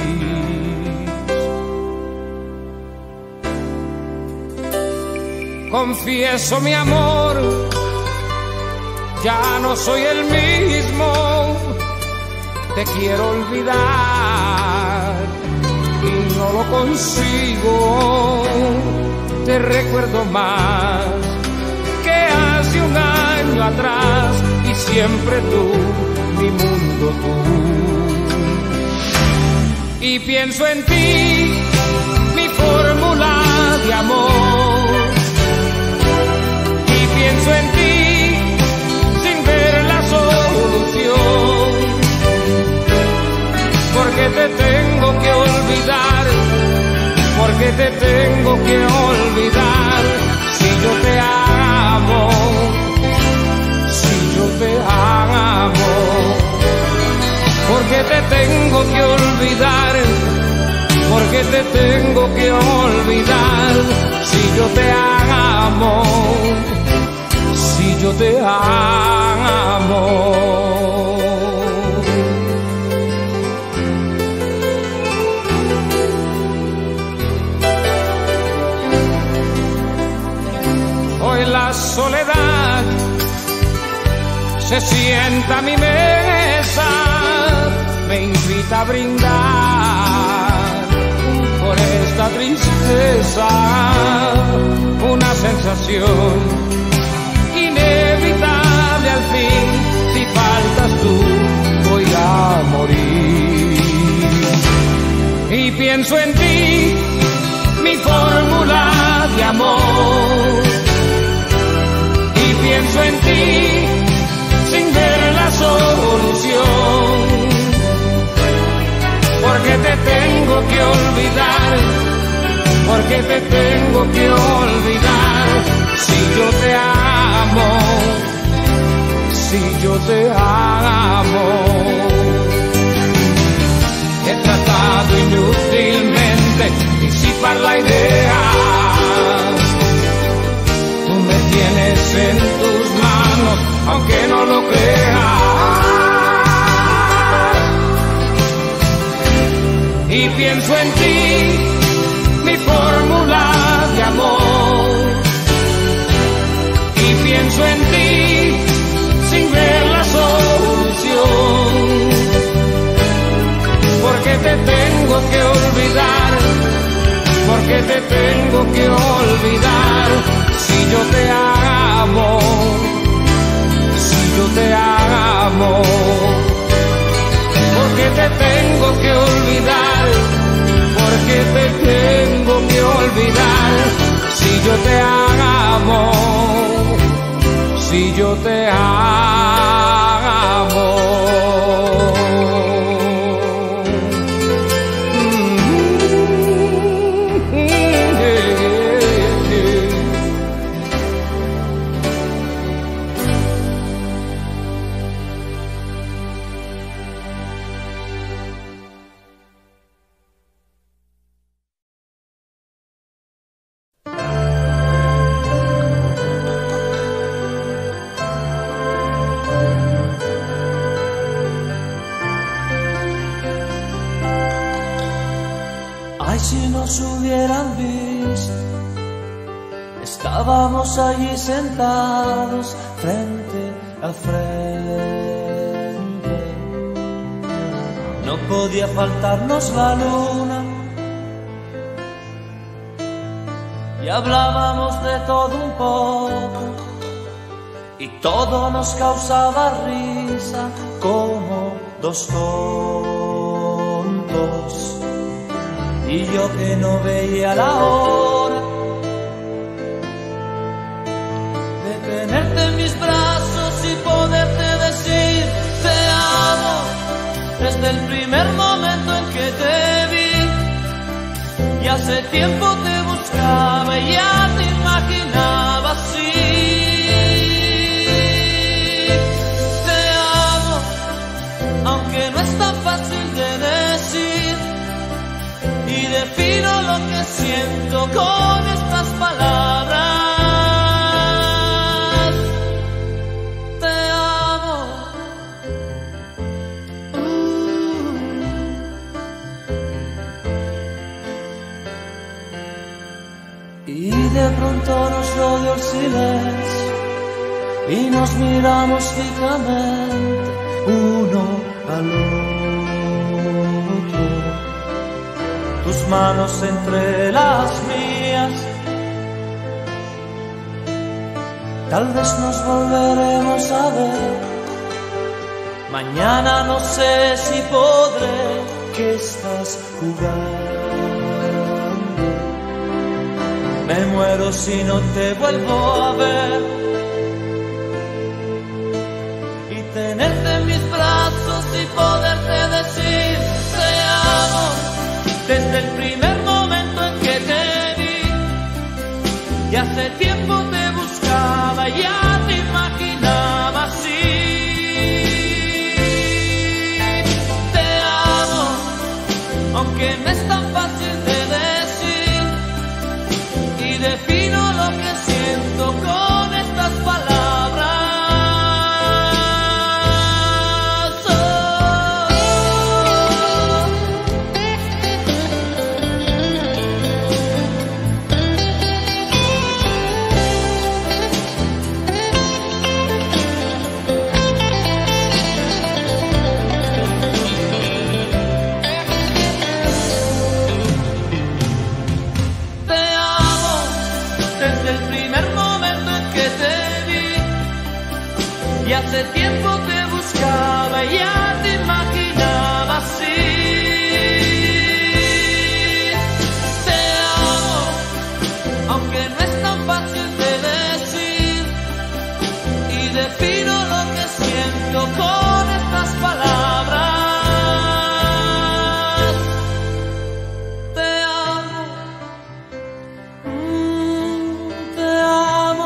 Confieso mi amor, ya no soy el mismo, te quiero olvidar y no lo consigo. Te recuerdo más que hace un año atrás y siempre tú, mi mundo tú. Y pienso en ti, mi fórmula de amor, y pienso en ti solución, porque te tengo que olvidar, porque te tengo que olvidar. Si yo te amo, si yo te amo, porque te tengo que olvidar, porque te tengo que olvidar. Si yo te amo, si yo te amo. Hoy la soledad se sienta a mi mesa, me invita a brindar por esta tristeza, una sensación inevitable al fin. Si faltas tú, voy a morir. Y pienso en ti, mi fórmula de amor, y pienso en ti sin ver la solución, porque te tengo que olvidar, porque te tengo que olvidar. Si yo te amo, si yo te amo. He tratado inútilmente disipar la idea, tú me tienes en tus manos, aunque no lo creas. Y pienso en ti, mi fórmula de amor, y pienso en ti sin ver la solución, porque te tengo que olvidar, porque te tengo que olvidar. Si yo te amo, si yo te amo, porque te tengo que olvidar, porque te tengo que olvidar. Si yo te amo, si yo te amo. si nos hubieran visto. Estábamos allí sentados frente a frente. No podía faltarnos la luna y hablábamos de todo un poco y todo nos causaba risa como dos tontos. Y yo que no veía la hora de tenerte en mis brazos y poderte decir te amo desde el primer momento en que te vi. Y hace tiempo te buscaba y ya te imaginaba así. Te amo, aunque no es tan fácil de decir. Y defino lo que siento con estas palabras. Te amo. Y de pronto nos rodeó el silencio y nos miramos fijamente uno al otro. Tus manos entre las mías. Tal vez nos volveremos a ver. Mañana no sé si podré. ¿Qué estás jugando? Me muero si no te vuelvo a ver. Y tenerte en mis brazos y poderte decir te amo. Desde el primer momento en que te vi, y hace tiempo te buscaba, ya te imaginaba así. Te amo, aunque no es tan fácil de decir, y defino lo que siento con estas palabras. Y hace tiempo te buscaba y ya te imaginaba así. Te amo, aunque no es tan fácil de decir. Y defino lo que siento con estas palabras. Te amo, te amo.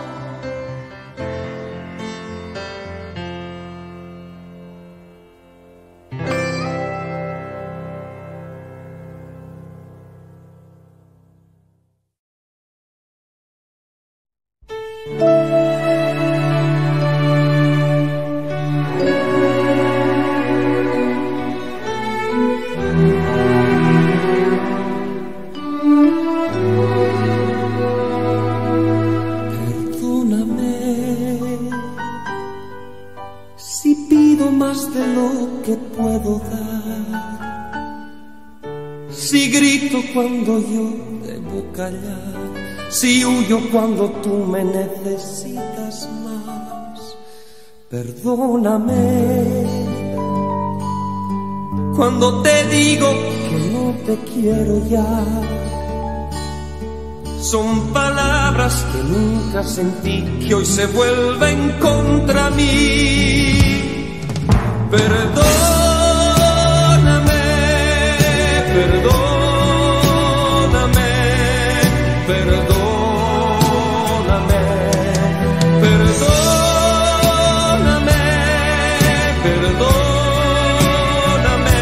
Si grito cuando yo debo callar, si huyo cuando tú me necesitas más, perdóname cuando te digo que no te quiero ya. Son palabras que nunca sentí, que hoy se vuelven contra mí. Perdóname, perdóname, perdóname, perdóname, perdóname,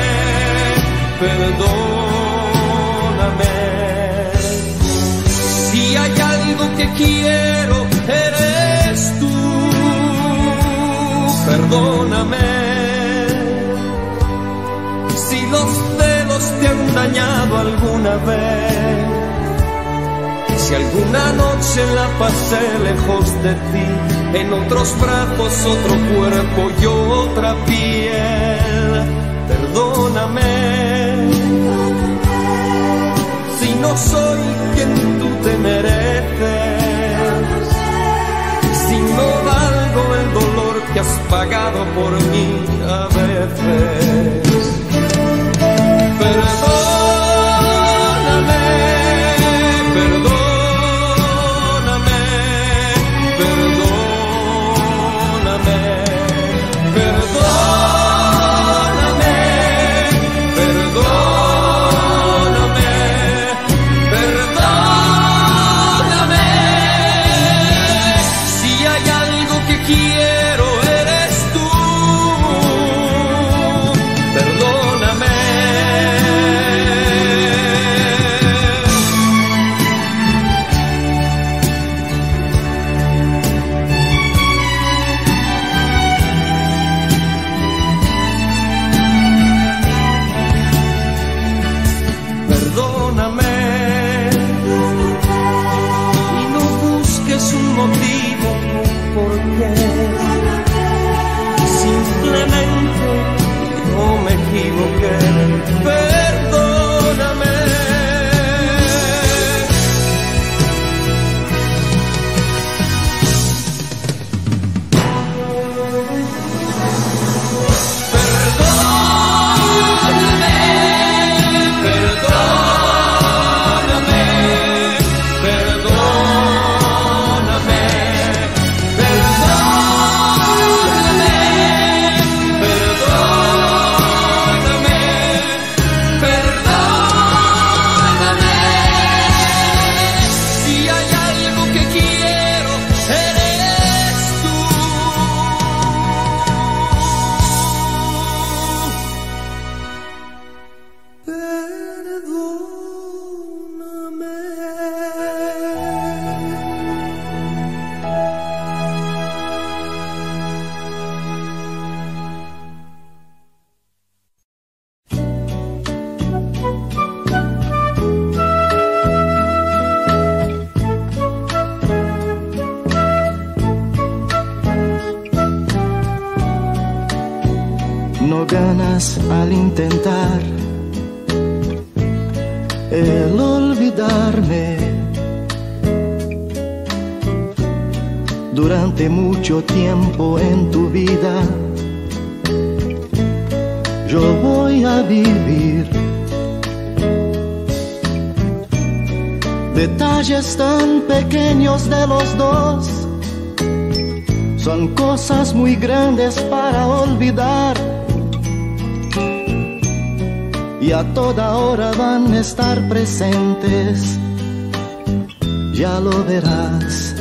perdóname. Si hay algo que quiero, eres tú. Perdóname. Si los celos te han dañado, llorado alguna vez, si alguna noche la pasé lejos de ti, en otros brazos, otro cuerpo y otra piel, perdóname si no soy quien tú te mereces, si no valgo el dolor que has pagado por mí a veces. Perdóname, perdóname, perdóname, perdóname, perdóname, perdóname. Si hay algo que quiero eres tú, perdóname. Perdóname y no busques un motivo, por qué. Simplemente no me equivoqué. Perdóname. No ganas al intentar el olvidarme. Durante mucho tiempo en tu vida yo voy a vivir detalles tan pequeños de los dos. Son cosas muy grandes para olvidar y a toda hora van a estar presentes, ya lo verás.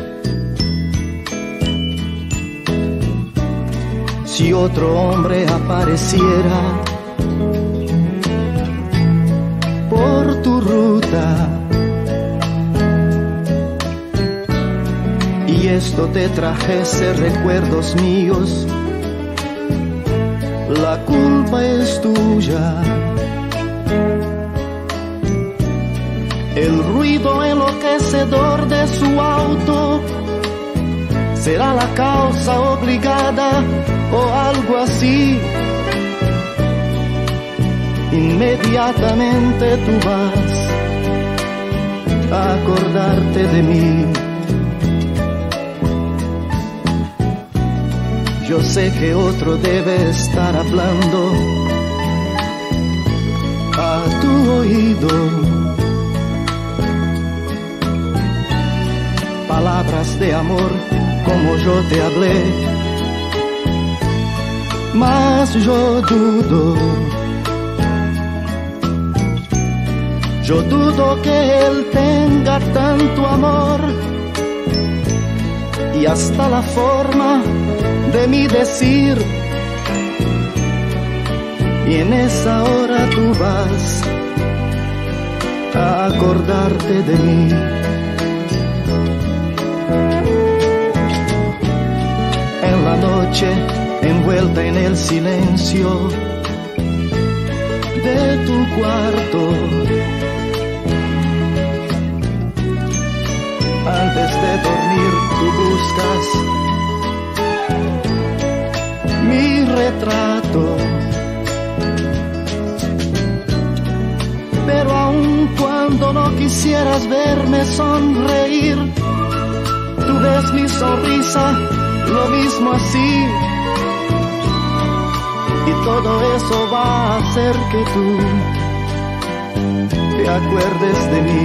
Si otro hombre apareciera por tu ruta y esto te trajese recuerdos míos, la culpa es tuya. El ruido enloquecedor de su auto será la causa obligada o algo así. Inmediatamente tú vas a acordarte de mí. Yo sé que otro debe estar hablando a tu oído palabras de amor como yo te hablé, mas yo dudo que él tenga tanto amor y hasta la forma de mi decir, y en esa hora tú vas a acordarte de mí. En la noche, envuelta en el silencio de tu cuarto. Antes de dormir tú buscas mi retrato, pero aun cuando no quisieras verme sonreír, tú ves mi sonrisa lo mismo así, y todo eso va a hacer que tú te acuerdes de mí.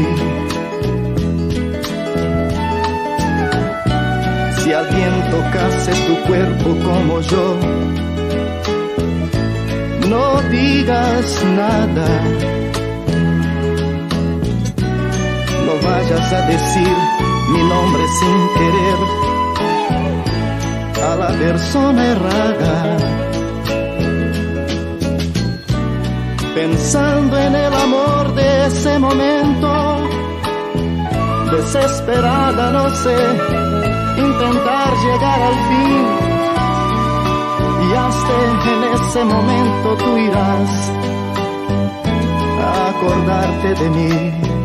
Si alguien tocase tu cuerpo como yo, no digas nada. No vayas a decir mi nombre sin querer a la persona errada. Pensando en el amor de ese momento, desesperada, no sé, intentar llegar al fin, y hasta en ese momento tú irás a acordarte de mí.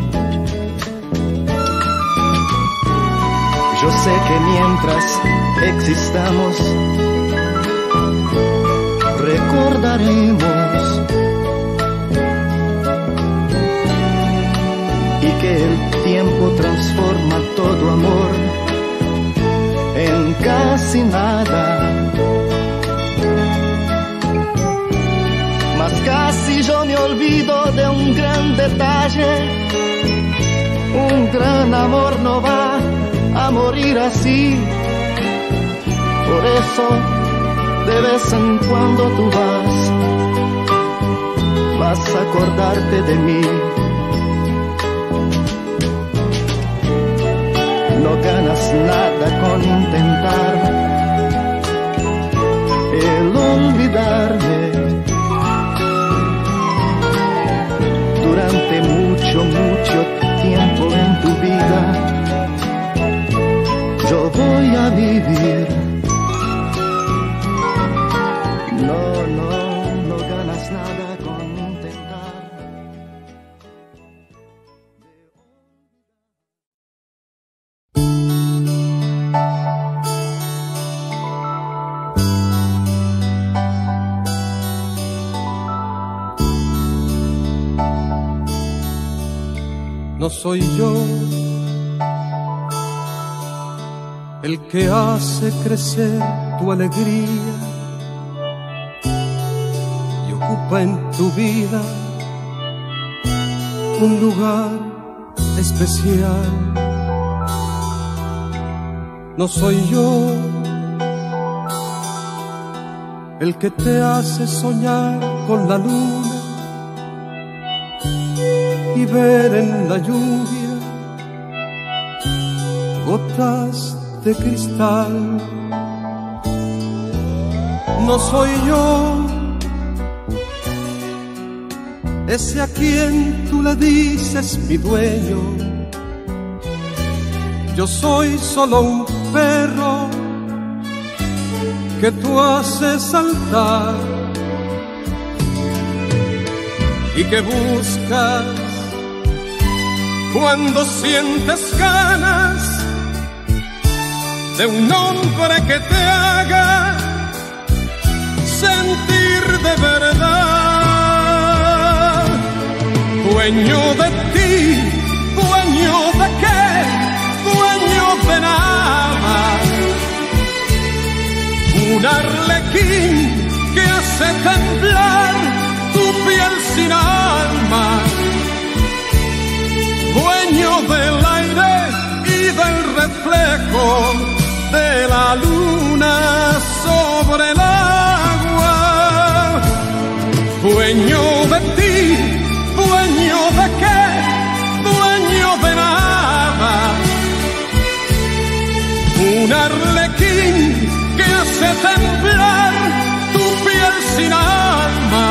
Yo sé que mientras existamos recordaremos, y que el tiempo transforma todo amor en casi nada. Mas casi yo me olvido de un gran detalle. Un gran amor no va a morir así. Por eso de vez en cuando tú vas a acordarte de mí. No ganas nada con intentar el olvidarme. Durante mucho, mucho tiempo en tu vida yo voy a vivir. No ganas nada con intentar. No soy yo el que hace crecer tu alegría y ocupa en tu vida un lugar especial. No soy yo el que te hace soñar con la luna y ver en la lluvia gotas de cristal. No soy yo ese a quien tú le dices mi dueño. Yo soy solo un perro que tú haces saltar y que buscas cuando sientes ganas de un hombre que te haga sentir de verdad. Dueño de ti, dueño de qué, dueño de nada. Un arlequín que hace temblar tu piel sin alma. Dueño del aire y del reflejo de la luna sobre el agua. Dueño de ti, dueño de qué, dueño de nada. Un arlequín que hace temblar tu piel sin alma.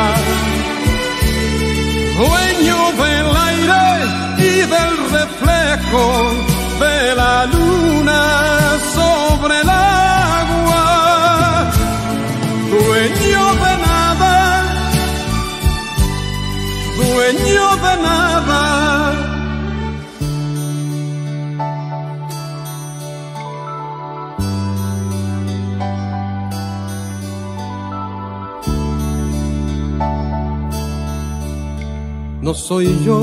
Dueño del aire y del reflejo de la luna sobre el agua. Dueño de nada, dueño de nada. No soy yo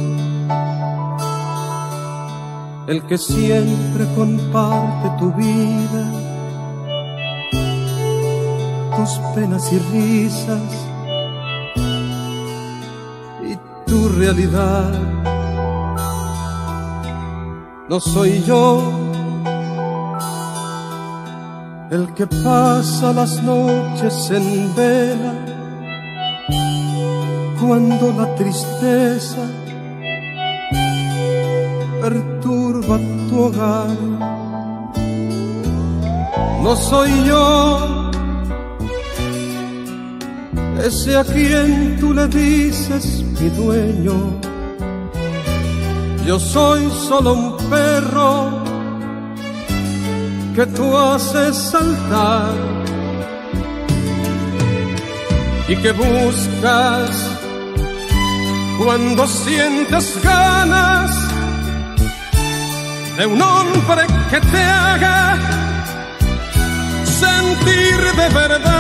el que siempre comparte tu vida, tus penas y risas y tu realidad. No soy yo el que pasa las noches en vela cuando la tristeza perturba tu hogar. No soy yo ese a quien tú le dices mi dueño. Yo soy solo un perro que tú haces saltar y que buscas cuando sientes ganas de un hombre que te haga sentir de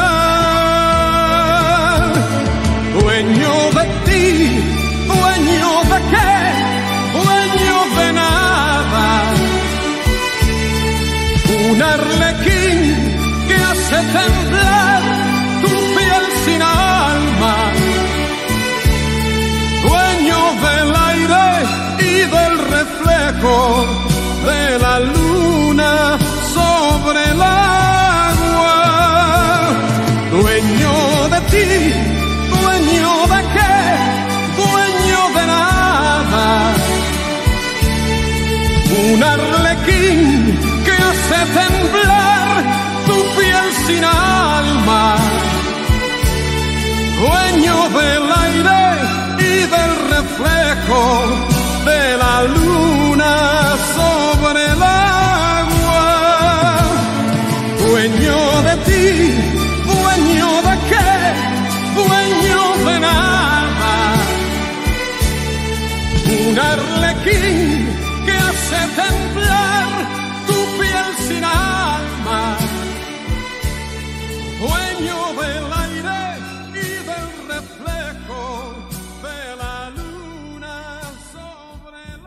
verdad. Dueño de ti, dueño de qué, dueño de nada. Un arlequín que hace temblar tu piel sin alma. Dueño del aire y del reflejo de la luna sobre el agua. Dueño de ti, dueño de qué, dueño de nada. Un arlequín que hace temblar tu piel sin alma. Dueño del aire y del reflejo de la luna sobre el agua. Dueño de ti, dueño de qué, dueño de nada. Un arlequín que hace temblar tu piel sin alma. Dueño del aire y del reflejo de la luna sobre el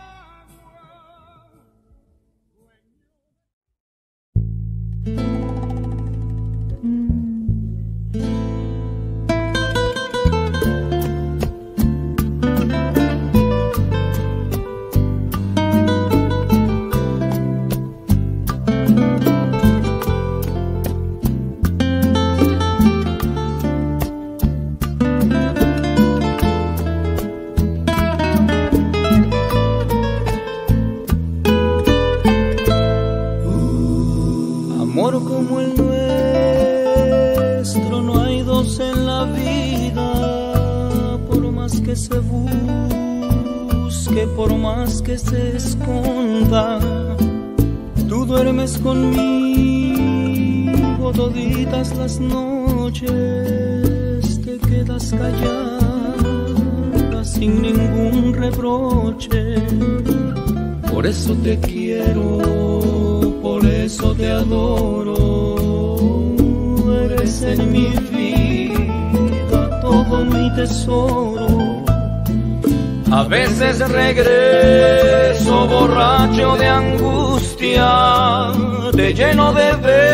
por más que se esconda, tú duermes conmigo toditas las noches, te quedas callada sin ningún reproche. Por eso te quiero, por eso te adoro, eres en mi vida todo mi tesoro. A veces regreso borracho de angustia, te lleno de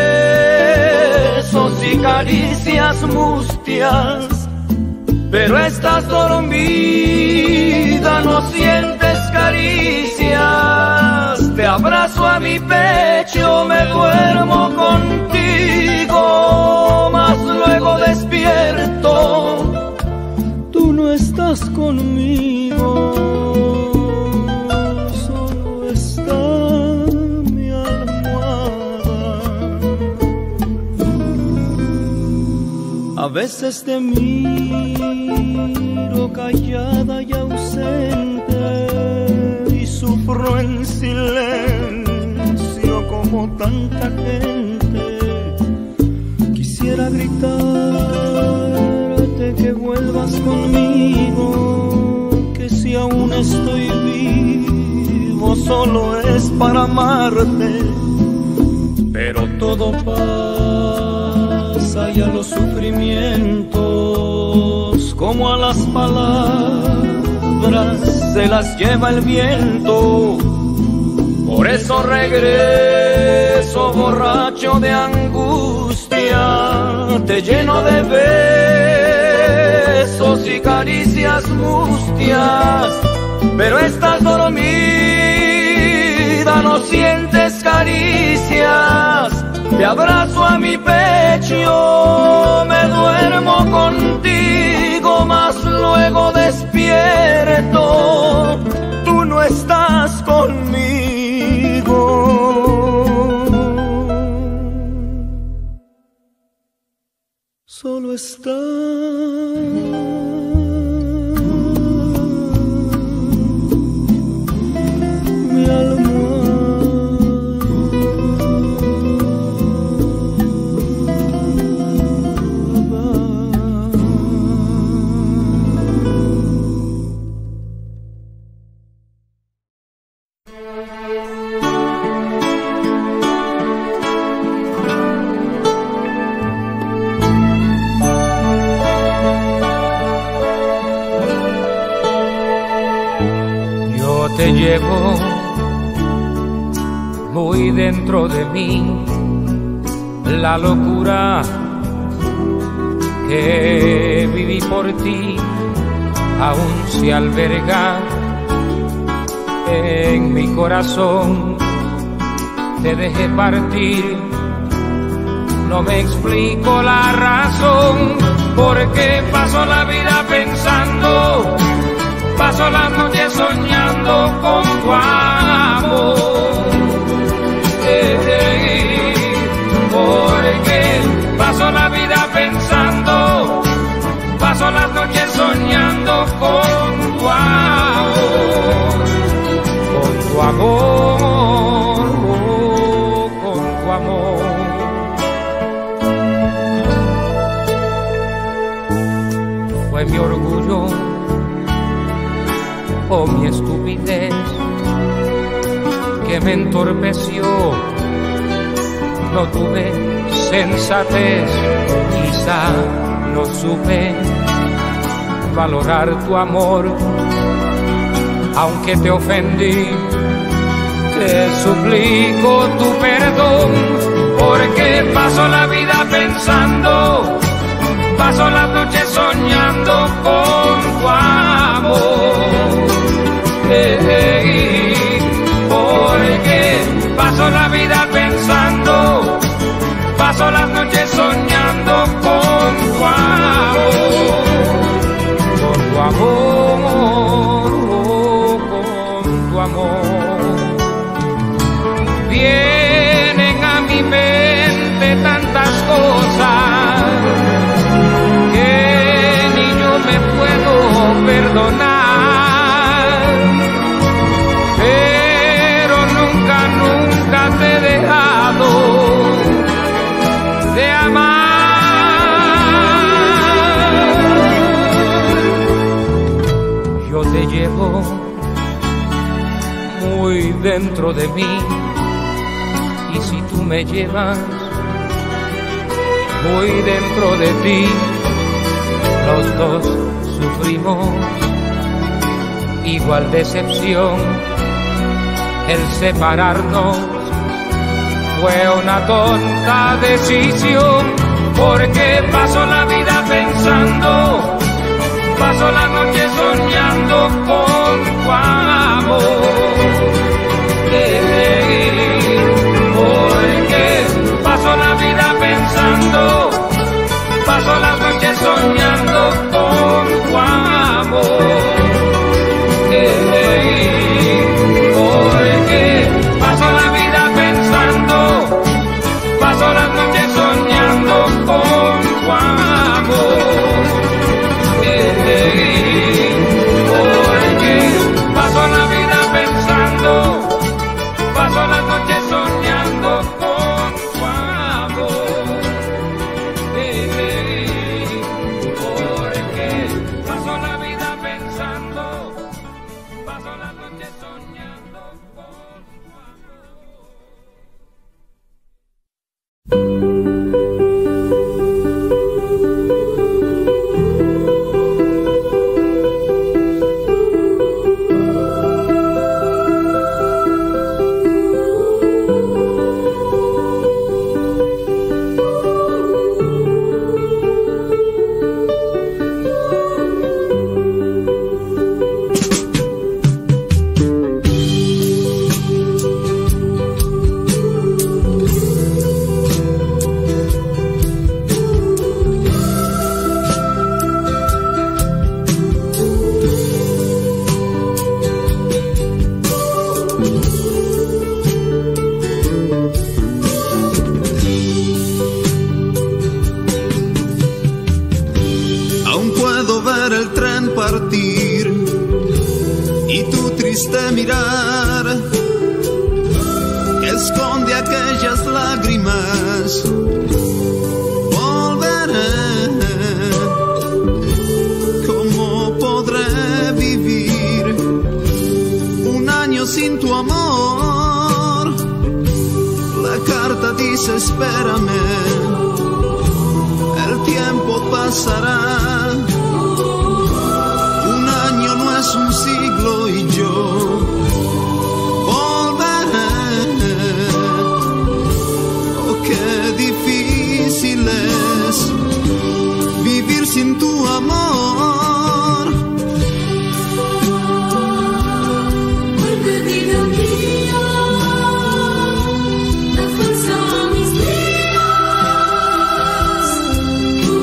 besos y caricias mustias, pero estás dormida, no sientes caricias. Te abrazo a mi pecho, me duermo contigo, mas luego despierto, tú no estás conmigo, solo está mi almohada. A veces te miro callada y ausente y sufro en silencio como tanta gente. Quisiera gritarte que vuelvas conmigo, solo es para amarte. Pero todo pasa y a los sufrimientos, como a las palabras, se las lleva el viento. Por eso regreso borracho de angustia, te lleno de besos y caricias mustias, pero estás dormida, no sientes caricias. Te abrazo a mi pecho, me duermo contigo, mas luego despierto, tú no estás conmigo. Solo está mi alma. Te llevo muy dentro de mí, la locura que viví por ti aún se alberga en mi corazón. Te dejé partir, no me explico la razón, porque paso la vida pensando, paso las noches soñando con tu amor. Porque paso la vida pensando, paso las noches soñando con tu amor. Con tu amor, con tu amor. Fue mi orgullo o mi estupidez que me entorpeció. No tuve sensatez, quizá no supe valorar tu amor. Aunque te ofendí, te suplico tu perdón, porque paso la vida pensando, paso las noches soñando con tu amor. Porque paso la vida pensando, paso las noches soñando con tu amor. Con tu amor, con tu amor. Vienen a mi mente tantas cosas que ni yo me puedo perdonar, pero nunca, nunca te he dejado de amar. Yo te llevo muy dentro de mí, y si tú me llevas muy dentro de ti, los dos sufrimos igual decepción. El separarnos fue una tonta decisión, porque paso la vida pensando, paso la noche soñando con tu amor. Porque paso la vida pensando, paso las noches soñando con tu amor. Porque paso la vida pensando, paso las noches soñando con tu amor. Porque triste mirar que esconde aquellas lágrimas. Volveré, ¿cómo podré vivir un año sin tu amor? La carta dice espérame, el tiempo pasará. Un año no es un siglo y yo volveré. Oh, qué difícil es vivir sin tu amor. Vuelve vida mía, da fuerza a mis días, tu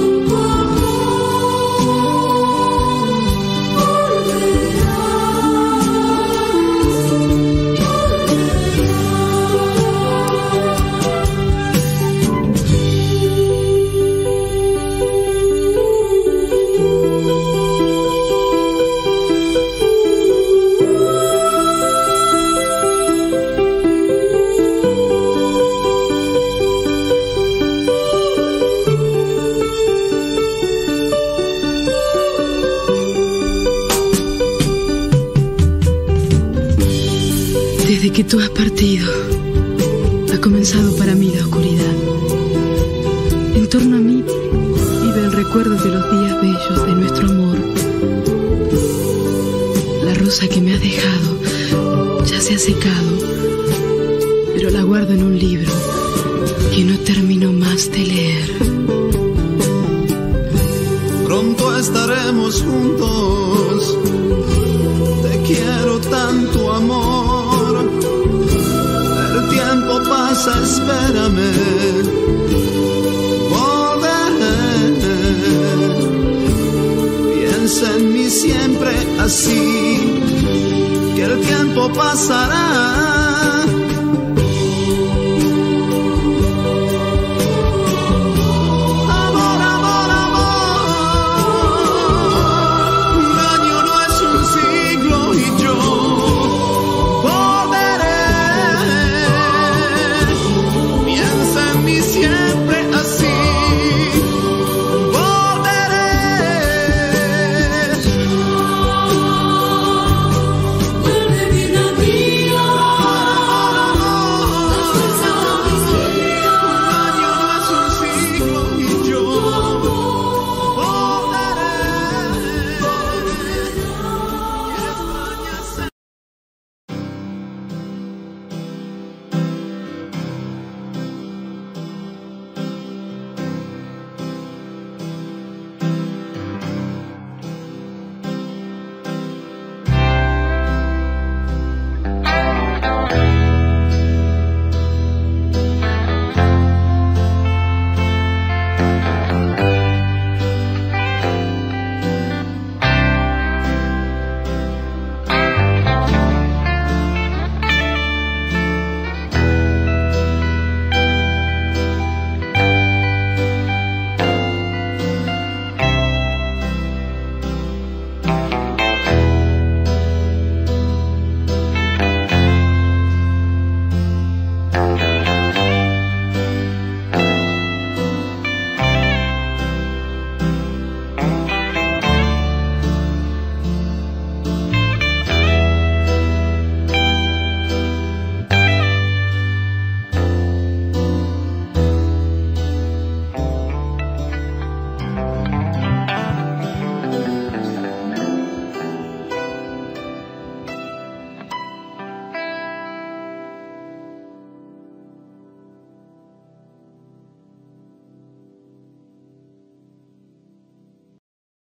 Desde que tú has partido, ha comenzado para mí la oscuridad. En torno a mí vive el recuerdo de los días bellos de nuestro amor. La rosa que me has dejado ya se ha secado, pero la guardo en un libro que no termino más de leer. Pronto estaremos juntos, te quiero tanto amor. El tiempo pasa, espérame, volveré. Piensa en mí siempre así, que el tiempo pasará.